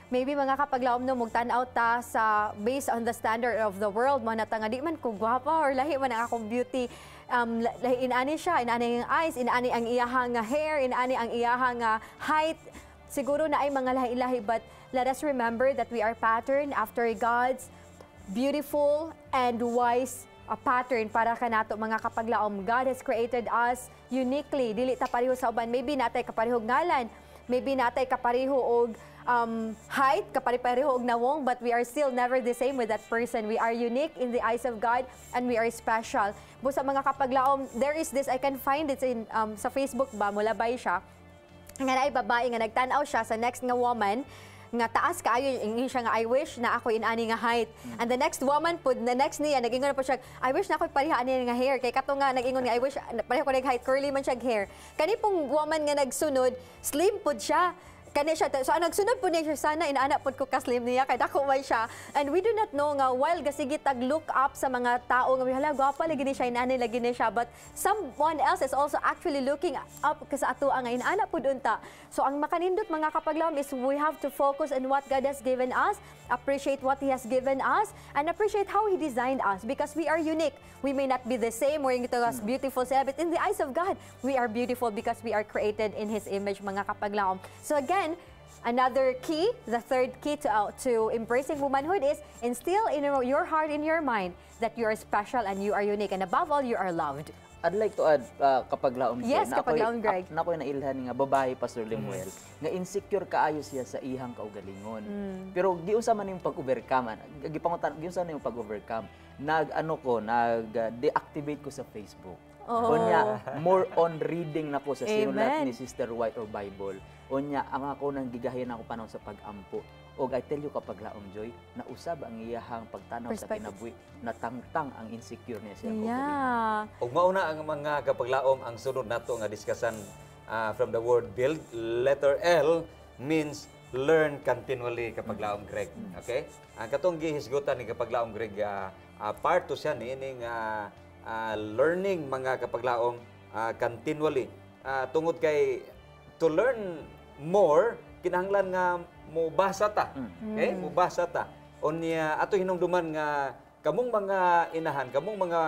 Speaker 5: maybe mga kapaglaom no mugtan-out ta sa based on the standard of the world man ta nga di man ko gwapa or lahi man ang akong beauty, um la- lahi inani siya, inani ang eyes, inani ang iyahang nga hair, inani ang iyahang nga height, siguro na ay mga lahi-lahi, but let us remember that we are patterned after God's beautiful and wise a pattern para kanato mga kapaglaom. God has created us uniquely, dili ta pareho sa uban. Maybe natay kapareho ngalan, maybe natay kapareho og um, height, kapare-pareho og nawong, but we are still never the same with that person. We are unique in the eyes of God and we are special. Busa mga kapaglaom, there is this, I can find it in um, sa Facebook ba, mulabay siya, nga naay babae nga nagtanaw siya sa next nga woman nga taas kaayo ingon siya nga I wish na ako inani nga height. Mm. And the next woman pud the next niya nagingon na po siya I wish na ako pareha ani nga hair kay kato nga nagingon nga I wish pareha ko nag height curly man siya hair. Kani pong woman nga nagsunod slim pud siya. Kani siya, so ang nagsunod po niya siya, sana inaana po ko ka-slim niya, kaya dako man siya. And we do not know nga, while gasigi tag-look up sa mga tao, nga hala, gwapa lagi ni siya, inaanay lagi ni siya, but someone else is also actually looking up sa ato nga, inaana po unta. So ang makanindot mga kapaglaom is we have to focus on what God has given us, appreciate what He has given us, and appreciate how He designed us, because we are unique. We may not be the same, wearing ito as beautiful sila, but in the eyes of God, we are beautiful because we are created in His image, mga kapaglaom. So again, another key, the third key to, uh, to embracing womanhood is instill in your heart, in your mind, that you are special and you are unique, and above all, you are loved.
Speaker 6: I'd like to add, uh, kapaglaom
Speaker 5: Yes,
Speaker 6: na
Speaker 5: kapaglaom, Greg.
Speaker 6: Na ako'y nailhan nga babae, Pastor Lemuel, mm. nga insecure kaayo siya sa ihang kaugalingon. Mm. Pero giunsa man yung pag-overcome, gipangutan, giunsa man yung pag-overcome, nag-ano ko, nag-deactivate ko sa Facebook.
Speaker 5: Oh.
Speaker 6: Unya, more on reading na ko sa sinulat
Speaker 5: Amen.
Speaker 6: ni Sister White or Bible. Unya, ang ako nang gigahin ako panahon sa pag-ampo. O I tell you kapaglaom Joy, nausab ang iyahang pagtanaw sa kinabuhi, natangtang ang insecure niya siya.
Speaker 5: Yeah.
Speaker 7: Ug mauna ang mga kapaglaom ang sunod nato nga diskasan uh, from the word build. Letter L means learn continually kapaglaom Greg. Okay? Ang katong gihisgutan ni kapaglaom Greg, uh, uh, part to siya ni ining uh, uh, learning mga kapaglaom uh, continually. Uh, tungod kay to learn more, kinahanglan nga mubasa ta. Okay? Mubasa ta. Unya ato hinumduman nga kamong mga inahan, kamong mga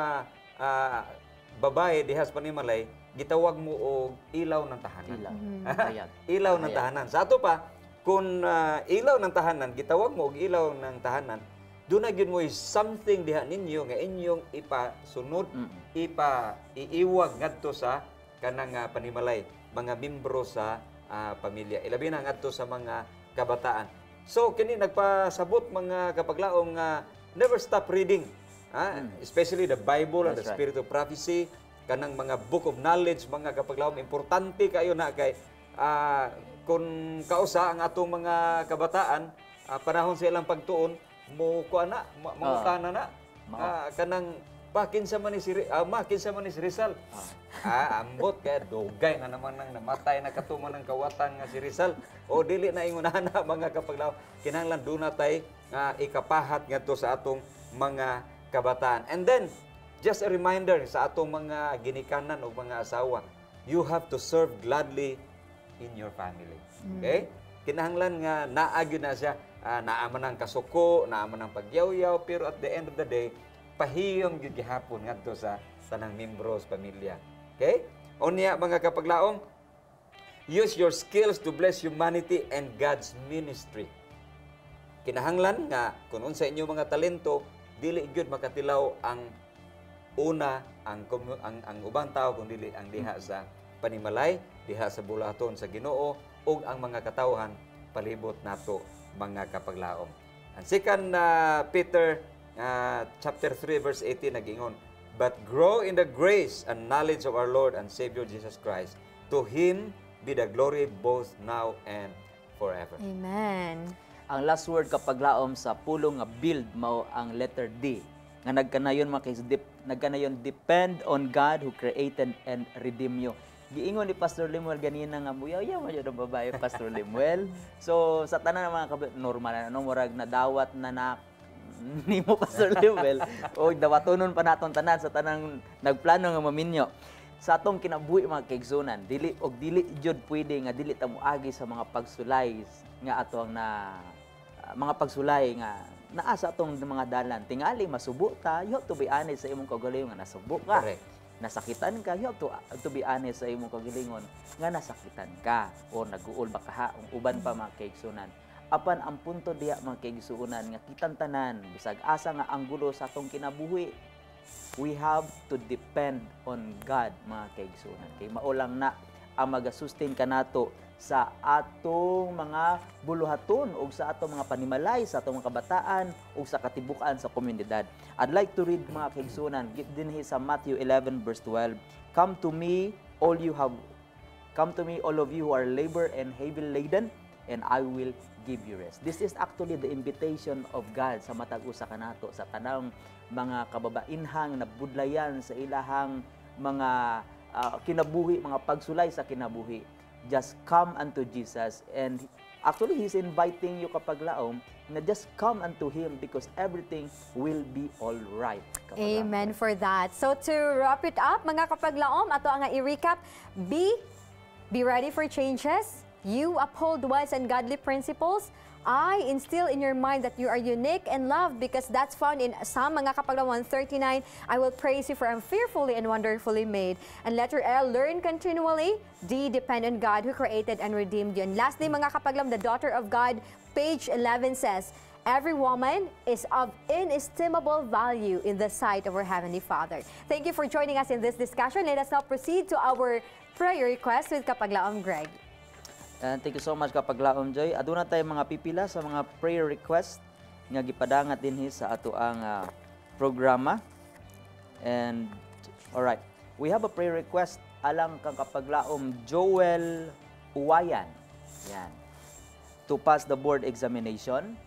Speaker 7: uh, babae dihas panimalay, gitawag mo og ilaw ng tahanan.
Speaker 6: Ilaw.
Speaker 7: Mm. Ilaw ng tahanan. Sa ato pa, kung uh, ilaw ng tahanan, gitawag mo og ilaw ng tahanan, doon na yun mo is something diha ninyo nga inyong ipasunod, mm. ipa iiwag ngadto sa kanang uh, panimalay, mga membro sa uh, pamilya. Ilabi na ngadto sa mga kabataan. So kini nagpasabot mga kapaglaom nga never stop reading, ha? Mm. Especially the Bible and the
Speaker 6: That's
Speaker 7: Spirit of Prophecy, kanang mga book of knowledge mga kapaglaom, importante kayo na kay uh, kung kausa ang atong mga kabataan, uh, panahon sa ilang pagtuon mo kuana mo uh, kana na uh, kanang pa kinsa man ni si uh, ma kinsa man ni si Rizal. Uh. Ah, ambot kaya dugay na naman nang namatay na katuman ng kawatan nga si Rizal. O dili na ingunahan na mga kapaglaom, kinahanglan do na tay uh, ikapahat ngadto sa atong mga kabataan. And then just a reminder sa atong mga ginikanan o mga asawa, you have to serve gladly in your family. Okay? Kinahanglan nga naagyo na siya, uh, naaman ang kasuko, naaman ang pagyaw-yaw, pero at the end of the day, pahiyong gyud gihapon ngadto sa tanang membro sa pamilya. Okay? Unya mga kapaglaom, use your skills to bless humanity and God's ministry. Kinahanglan nga kung unsa inyo mga talento, dili gyud makatilaw ang una ang ang, ang ubang tao kun dili ang diha sa panimalay, diha sa bulaton sa Ginoo ug ang mga katawhan palibot nato mga kapaglaom. Ang second uh, Peter uh, chapter three verse eighteen nagingon, but grow in the grace and knowledge of our Lord and Savior Jesus Christ. To Him be the glory both now and forever.
Speaker 5: Amen.
Speaker 6: Ang last word kapaglaom sa pulong nga build mao ang letter D. Nga nagkanayon makis dip, nagkanayon depend on God who created and redeemed you. Giingon ni Pastor Lemuel ganina nga muyaw-yaw man yung babae Pastor Lemuel. So sa tanan ng mga kabit normal na ano murag nadawat na na ni mo Pastor Lemuel o dawatonon pa naton tanan sa tanang nagplano nga maminyo. Sa atong kinabuhi mga kaigsunan, dili og dili jud pwede nga dili ta moagi sa mga pagsulay nga atong na mga pagsulay nga naasa tong mga dalan tingali masubo ta, you have to be honest sa imong kaugalingon nga nasubo ka.
Speaker 7: Correct.
Speaker 6: Nasakitan ka, you have to, to be honest sa imong kaugalingon nga nasakitan ka o naguol ba kaha uban pa mga kaigsunan. Apan ang punto diha mga kaigsunan nga kitang tanan bisag asa nga anggulo sa atong kinabuhi, we have to depend on God mga kaigsunan. Kay mao lang na ang magasustain kanato sa atong mga buluhaton o sa atong mga panimalay, sa atong mga kabataan o sa katibukan sa komunidad. I'd like to read mga kaigsunan dinhi sa Matthew eleven verse twelve. Come to me, all you have come to me, all of you who are labor and heavy laden, and I will give you rest. This is actually the invitation of God sa matag usa kanato sa tanang mga kababainhang nabudlayan sa ilahang mga uh, kinabuhi, mga pagsulay sa kinabuhi. Just come unto Jesus, and actually He's inviting you kapag laom na just come unto Him because everything will be all right.
Speaker 5: Amen for that. So to wrap it up, mga kapaglaom, ato ang i-recap, be, be ready for changes. You uphold wise and godly principles. I instill in your mind that you are unique and loved because that's found in Psalm mga kapaglaom one thirty-nine. I will praise you for I'm fearfully and wonderfully made. And letter L, learn continually. D, depend on God who created and redeemed you. And lastly mga kapaglaom, the daughter of God, page eleven says, every woman is of inestimable value in the sight of our Heavenly Father. Thank you for joining us in this discussion. Let us now proceed to our prayer request with Kapaglaom Greg.
Speaker 6: And thank you so much Kapaglaom Joy. Aduna tayo mga pipila sa mga prayer request nga gipadangat dinhi sa ato ang uh, programa. And all right, we have a prayer request alang kang Kapaglaom Joel Uwayan. Yan. To pass the board examination.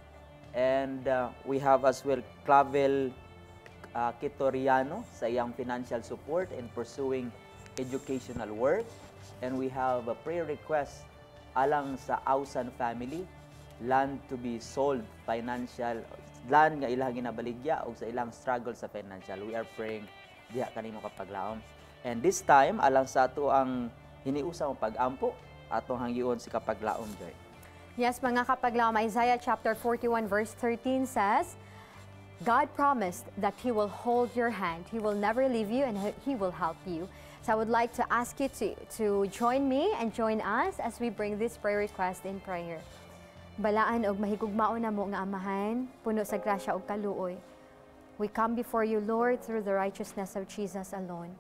Speaker 6: And uh, we have as well Clavel uh, Kitoriano sa iyang financial support in pursuing educational work. And we have a prayer request alang sa Ausan family, land to be sold, financial, land nga ilang ginabaligya o sa ilang struggle sa financial. We are praying diha kanimo kapaglaom. And this time, alang sa ato ang hiniusa mo pag-ampo, atong hanggion si Kapaglaom Joy.
Speaker 5: Yes, mga kapaglaom, Isaiah chapter forty-one verse thirteen says, God promised that He will hold your hand. He will never leave you and He will help you. So I would like to ask you to, to join me and join us as we bring this prayer request in prayer. Balaan og mahigugmao na mo nga amahan, puno sa grasya og kaluoy. We come before you, Lord, through the righteousness of Jesus alone.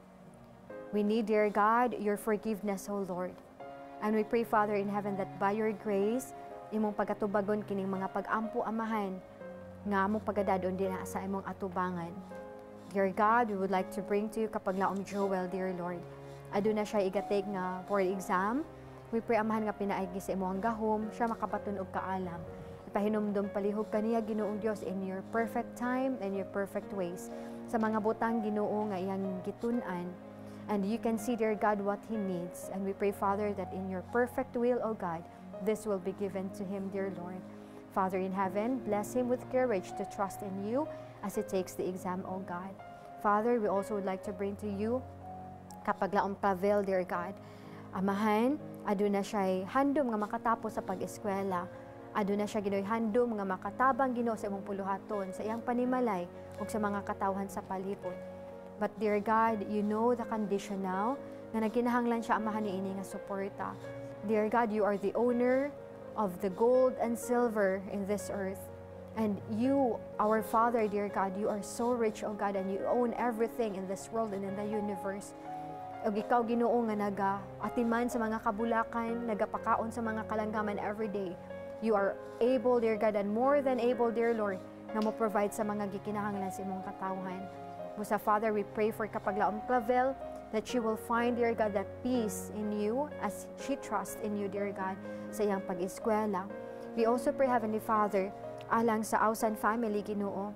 Speaker 5: We need, dear God, your forgiveness, O Lord. And we pray, Father in heaven, that by your grace, imong pagatubagon kining mga pag-ampo amahan, nga among pagadadon din sa imong atubangan. Dear God, we would like to bring to you Kapaglaom Joel, dear Lord. Aduna siya igatake nga board exam. We pray amahan nga pinaagi sa imong gahom, siya makapatun og kaalam. Ipahinumdum palihog kaniya Ginoong Dios in your perfect time and your perfect ways. Sa mga butang Ginoo nga iyang gitun-an. And you can see, dear God, what he needs. And we pray, Father, that in your perfect will, O God, this will be given to him, dear Lord. Father in heaven, bless him with courage to trust in you as he takes the exam, O God. Father, we also would like to bring to you Kapaglaom Pavel, dear God. Amahan, aduna siya'y handom nga makatapos sa pag-eskwela. Aduna siya ginoy handom nga makatabang Ginoo sa imong puluhaton, sa iyang panimalay, ug sa mga katawhan sa palibot. But dear God, you know the condition now, nga nagkinahanglan siya amahan niini nga suporta. Dear God, you are the owner of the gold and silver in this earth. And you, our Father, dear God, you are so rich, O God, and you own everything in this world and in the universe. Og ikaw, Ginoo, nga naga-atiman sa mga kabulakan, nagapakaon sa mga kalanggaman every day. You are able, dear God, and more than able, dear Lord, na mo-provide sa mga gikinahanglan sa imong katawhan. Busa, Father, we pray for Kapaglaom Clavel, that she will find, dear God, that peace in you as she trusts in you, dear God, sa iyang pag-eskwela. We also pray, Heavenly Father, alang sa Ausan family, Ginoo,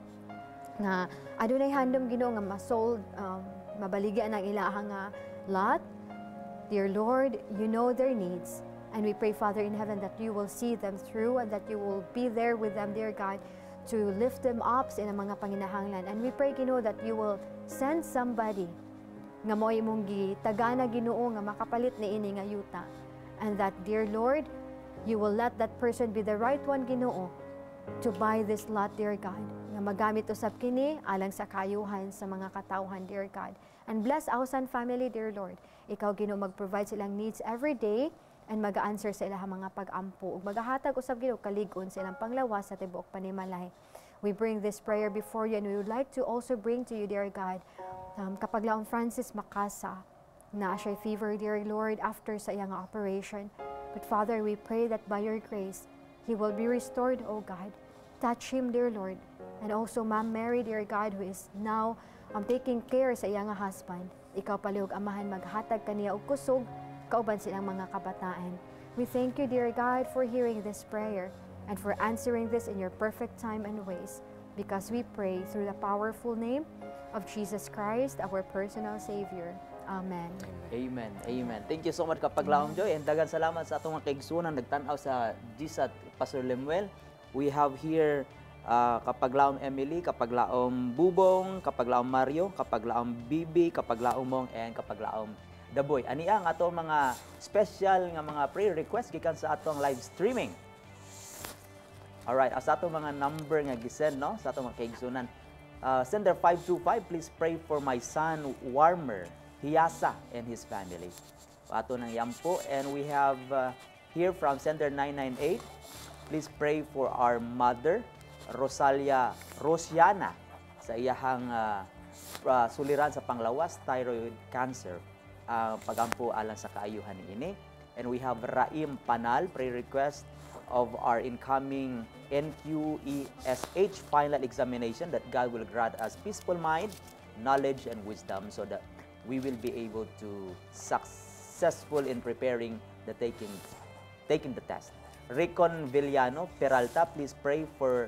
Speaker 5: nga adunay handom, Ginoo, nga masold, um, mabaligya ng ilahang nga lot. Dear Lord, you know their needs. And we pray, Father in heaven, that you will see them through and that you will be there with them, dear God, to lift them up sa mga panginahanglan. And we pray, Ginoo, that you will send somebody nga mo imong gitagana, Ginoo, nga makapalit ni ini nga yuta. And that, dear Lord, you will let that person be the right one, Ginoo, to buy this lot, dear God, nga magamit usab kini alang sa kayuhan sa mga katawhan, dear God. And bless Ausan family, dear Lord. Ikaw, Ginoo, mag-provide silang needs every day and mag-answer sa ilang mga pag-ampo. Ug magahatag usab, Ginoo, kalig-on sa ilang panglawas sa tibuok panimalay. We bring this prayer before you and we would like to also bring to you, dear God, um, kapaglaong Francis Macasa, na siya fever, dear Lord, after sa iyang operation. But Father, we pray that by your grace, he will be restored, O God. Touch him, dear Lord. And also, Ma'am Mary, dear God, who is now um, taking care sa iyang husband. Ikaw palihog amahan maghatag kaniya og kusog, kauban silang mga kabataan. We thank you, dear God, for hearing this prayer and for answering this in your perfect time and ways, because we pray through the powerful name of Jesus Christ, our personal Savior. Amen.
Speaker 6: Amen. Amen. Thank you so much kapaglaom Joy, and dagan salamat sa atong mga kaigsunan nagtan-aw sa G S A T Pastor Lemuel. We have here uh, kapaglaom Emily, kapaglaom Bubong, kapaglaom Mario, kapaglaom Bibi, kapaglaom Mong, and kapaglaom Daboy. Ani ang atong mga special nga mga prayer request gikan sa atong live streaming. Alright, as atong mga number nga gisend, no, sa atong mga kaigsunan. Uh, sender five two five, please pray for my son Warmer Hiyasa and his family. Ato nang yampo. And we have uh, here from sender nine nine eight, please pray for our mother Rosalia Rosiana sa iyahang uh, uh, suliran sa panglawas, thyroid cancer. Uh, pagampo alang sa kaayuhan niini. And we have Raim Panal, prayer request of our incoming N Q E S H final examination, that God will grant us peaceful mind, knowledge, and wisdom so that we will be able to successful in preparing the taking taking the test. Recon Villano Peralta, please pray for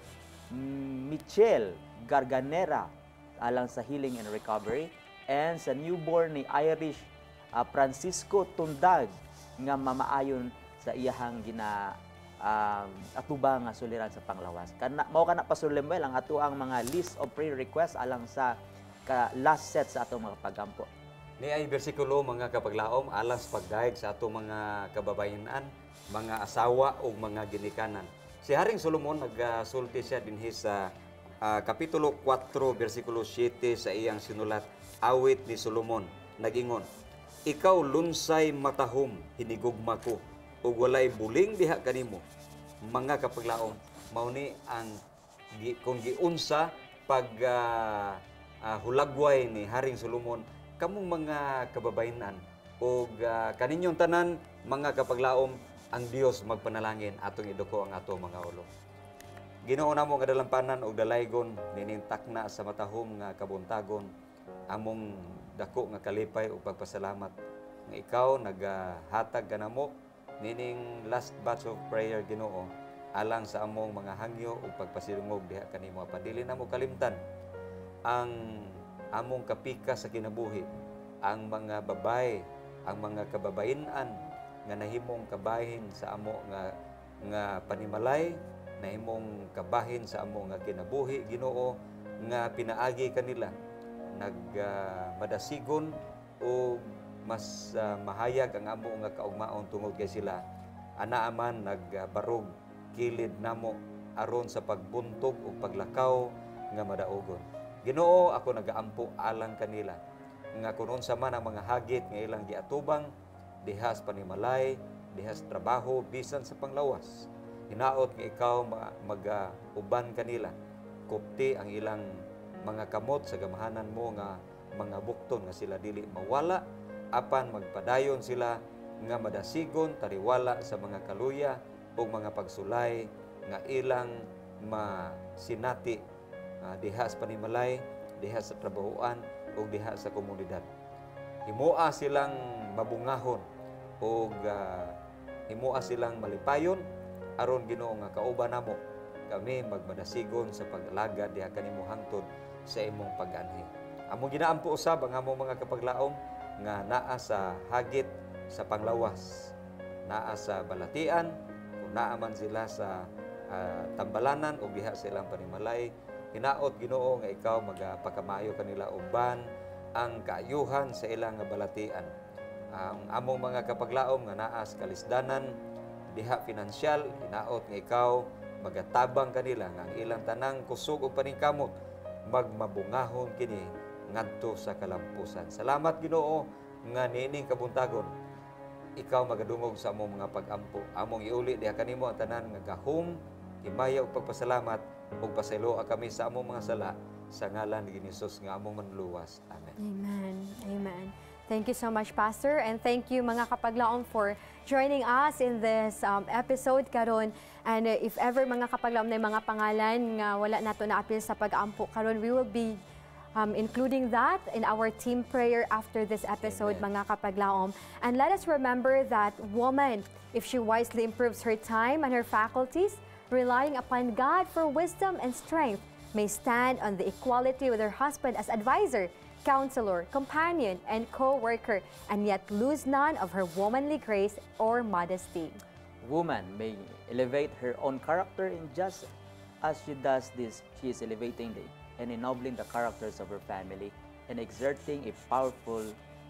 Speaker 6: Michelle Garganera alang sa healing and recovery, and sa newborn ni Irish uh, Francisco Tundag nga mamaayon sa iyahang gina um, atubang nga suliran sa panglawas. Kana mao kana Pastor Lemuel ang ato ang mga list of prayer requests alang sa ka last set sa atong mga pagampo.
Speaker 7: Ni ay bersikulo mga kapaglaom alas pagdaig sa ato mga kababayenan, mga asawa o mga ginikanan. Si Haring Solomon nagsulti siya dinhi sa uh, kapitulo four bersikulo seven sa iyang sinulat, Awit ni Solomon. Nagingon, ikaw lunsay matahom hinigugma ko ug walay buling diha kanimo. Mga kapaglaom, mao ni ang kung giunsa pag uh, uh, hulagway ni Haring Solomon kamong mga kababayenan ug uh, kaninyong tanan mga kapaglaom, ang Dios magpanalangin atong iduko ang ato mga ulo. Ginoo namo nga dalampanan ug dalaygon ninintak na sa matahom nga kabuntagon among dako nga kalipay ug pagpasalamat nga ikaw nagahatag kanamo nining last batch of prayer Ginoo alang sa among mga hangyo ug pagpasilungog diha kanimo. Padili namo kalimtan ang among kapika sa kinabuhi, ang mga babay, ang mga kababayenan nga nahimong kabahin sa amo nga nga panimalay, nahimong kabahin sa amo nga kinabuhi Ginoo, nga pinaagi kanila nag uh, madasigon o mas uh, mahayag ang amo nga kaugmaon tungod kay sila ana man nagbarog uh, kilid namo aron sa pagbuntog o paglakaw nga madaogon. Ginoo, ako nagaampo alang kanila nga kunon sa man ang mga hagit nga ilang giatubang dihas panimalay, dihas trabaho, bisan sa panglawas. Hinaot nga ikaw mag-uban kanila. Kupti ang ilang mga kamot sa gamahanan mo nga mga bukton nga sila dili mawala, apan magpadayon sila nga madasigon, tariwala sa mga kaluya o mga pagsulay nga ilang masinati uh, dihas panimalay, dihas sa trabahoan o dihas sa komunidad. Himoa silang mabungahon o uh, himoa silang malipayon aron Ginoo nga kauban namo kami magmadasigon sa pag-alaga diha kanimo hangtod sa imong pag-anhi. Among ginaampo usab ang among mga kapaglaom nga naa sa hagit sa panglawas, naa sa balatian, kung naa man sila sa uh, tambalanan o diha silang panimalay. Hinaot Ginoo nga ikaw magapakamayo kanila uban ang kaayuhan sa ilang balatian. Ang uh, among mga kapaglaom nga naa sa kalisdanan, diha pinansyal, hinaot nga ikaw magatabang kanila nga ang ilang tanang kusog o paningkamot magmabungahon kini ngadto sa kalampusan. Salamat Ginoo nga niining kabuntagon ikaw magadungog sa among mga pag-ampo. Among iuli diha kanimo ang tanan nga gahom, himaya ug pagpasalamat ug pasayloa kami sa among mga sala sa ngalan ni Hesus nga among manluwas. Amen.
Speaker 5: Amen. Amen. Thank you so much, Pastor, and thank you mga kapaglaom for joining us in this um, episode karon. And uh, if ever mga kapaglaom na mga pangalan nga wala nato na apil sa pag-ampo karon, we will be um, including that in our team prayer after this episode, Amen. Mga kapaglaom. And let us remember that woman, if she wisely improves her time and her faculties, relying upon God for wisdom and strength, may stand on the equality with her husband as advisor, counselor, companion, and co-worker, and yet lose none of her womanly grace or modesty.
Speaker 6: Woman may elevate her own character in just as she does this. She is elevating the, and ennobling the characters of her family and exerting a powerful,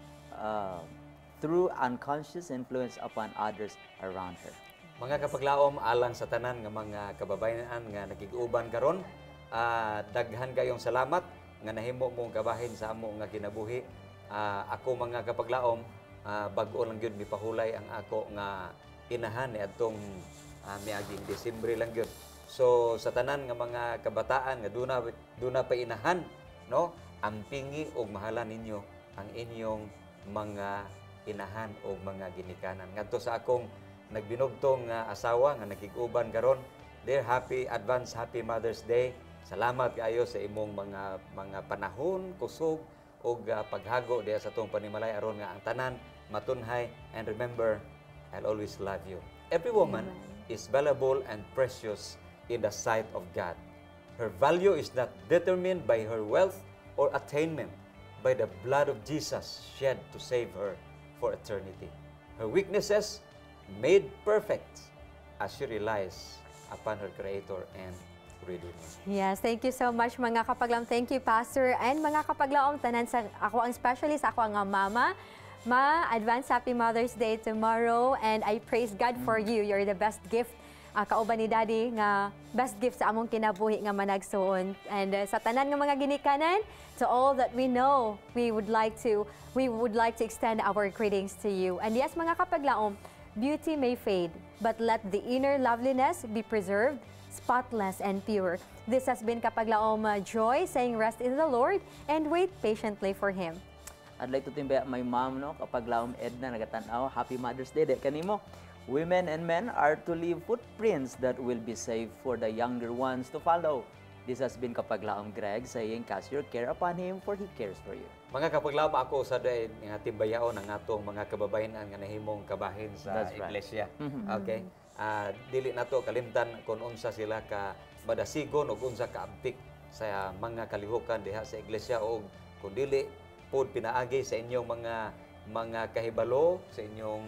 Speaker 6: uh, through unconscious influence upon others around her.
Speaker 7: Mga kapaglaom, alang sa tanan nga mga kababayan nga nagig-uban karon, uh, daghan kayong salamat nga nahimo mong kabahin sa amo nga kinabuhi. Uh, ako mga kapaglaom, uh, bag-o lang gyud mipahulay ang ako nga inahan ni adtong uh, miaging Disyembre lang gyud. So sa tanan nga mga kabataan nga duna duna pa inahan, no? Ampingi og mahalan ninyo ang inyong mga inahan og mga ginikanan. Ngadto sa akong nagbinugtong uh, asawa nga nakig-uban karon, dear happy advance happy Mother's Day. Salamat kayo sa imong mga mga panahon, kusog ug uh, paghago diha sa tong panimalay aron nga ang tanan matunhay. And remember, I'll always love you. Every woman Amen. Is valuable and precious in the sight of God. Her value is not determined by her wealth or attainment, by the blood of Jesus shed to save her for eternity. Her weaknesses made perfect as she relies upon her Creator and Redeemer.
Speaker 5: Yes, thank you so much mga kapaglaom. Thank you, Pastor. And mga kapaglaom, tanan sa ako ang specialist, ako ang mama. Ma, advance happy Mother's Day tomorrow, and I praise God for you. You're the best gift. Uh, kauban ni Daddy nga best gift sa among kinabuhi nga managsuon. And uh, sa tanan nga mga ginikanan, to all that we know, we would like to we would like to extend our greetings to you. And yes, mga kapaglaom, beauty may fade, but let the inner loveliness be preserved, spotless and pure. This has been Kapaglaom uh, Joy saying rest in the Lord and wait patiently for Him.
Speaker 6: I'd like to timbaya my mom, no? Kapaglaom Edna nagatanaw, Happy Mother's Day. De kanimo, women and men are to leave footprints that will be safe for the younger ones to follow. This has been Kapaglaom Greg saying cast your care upon Him for He cares for you. Mga kapaglaom, ako sa day nga timbayaon ang atong mga kababayan nga nahimong kabahin sa That's iglesia. Right. Mm-hmm. Okay? Uh, dili nato kalimtan kung unsa sila ka madasigon o unsa ka abtik sa mga kalihukan diha sa iglesia, o kung dili pod pinaagi sa inyong mga mga kahibalo, sa inyong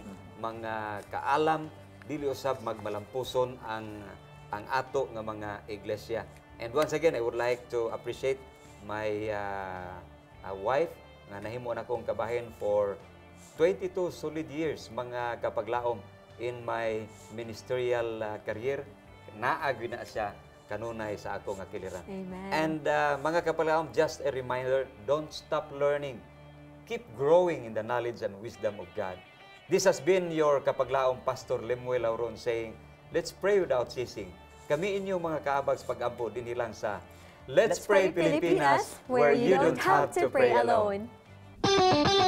Speaker 6: mga kaalam, dili usab magmalampuson ang ang ato nga mga iglesia. And once again, I would like to appreciate my uh, uh, wife nga nahimo na kong kabahin for twenty-two solid years mga kapaglaom in my ministerial uh, career. Naagi na siya kanunay sa akong akiliran.
Speaker 5: Amen.
Speaker 7: And uh, mga kapaglaom, just a reminder, don't stop learning. Keep growing in the knowledge and wisdom of God. This has been your kapaglaom Pastor Lemuel Lauron saying, let's pray without ceasing. Kami inyong mga kaabag sa pag-ampo din lang sa Let's, Let's Pray, Pray Pilipinas, where you don't have to pray alone.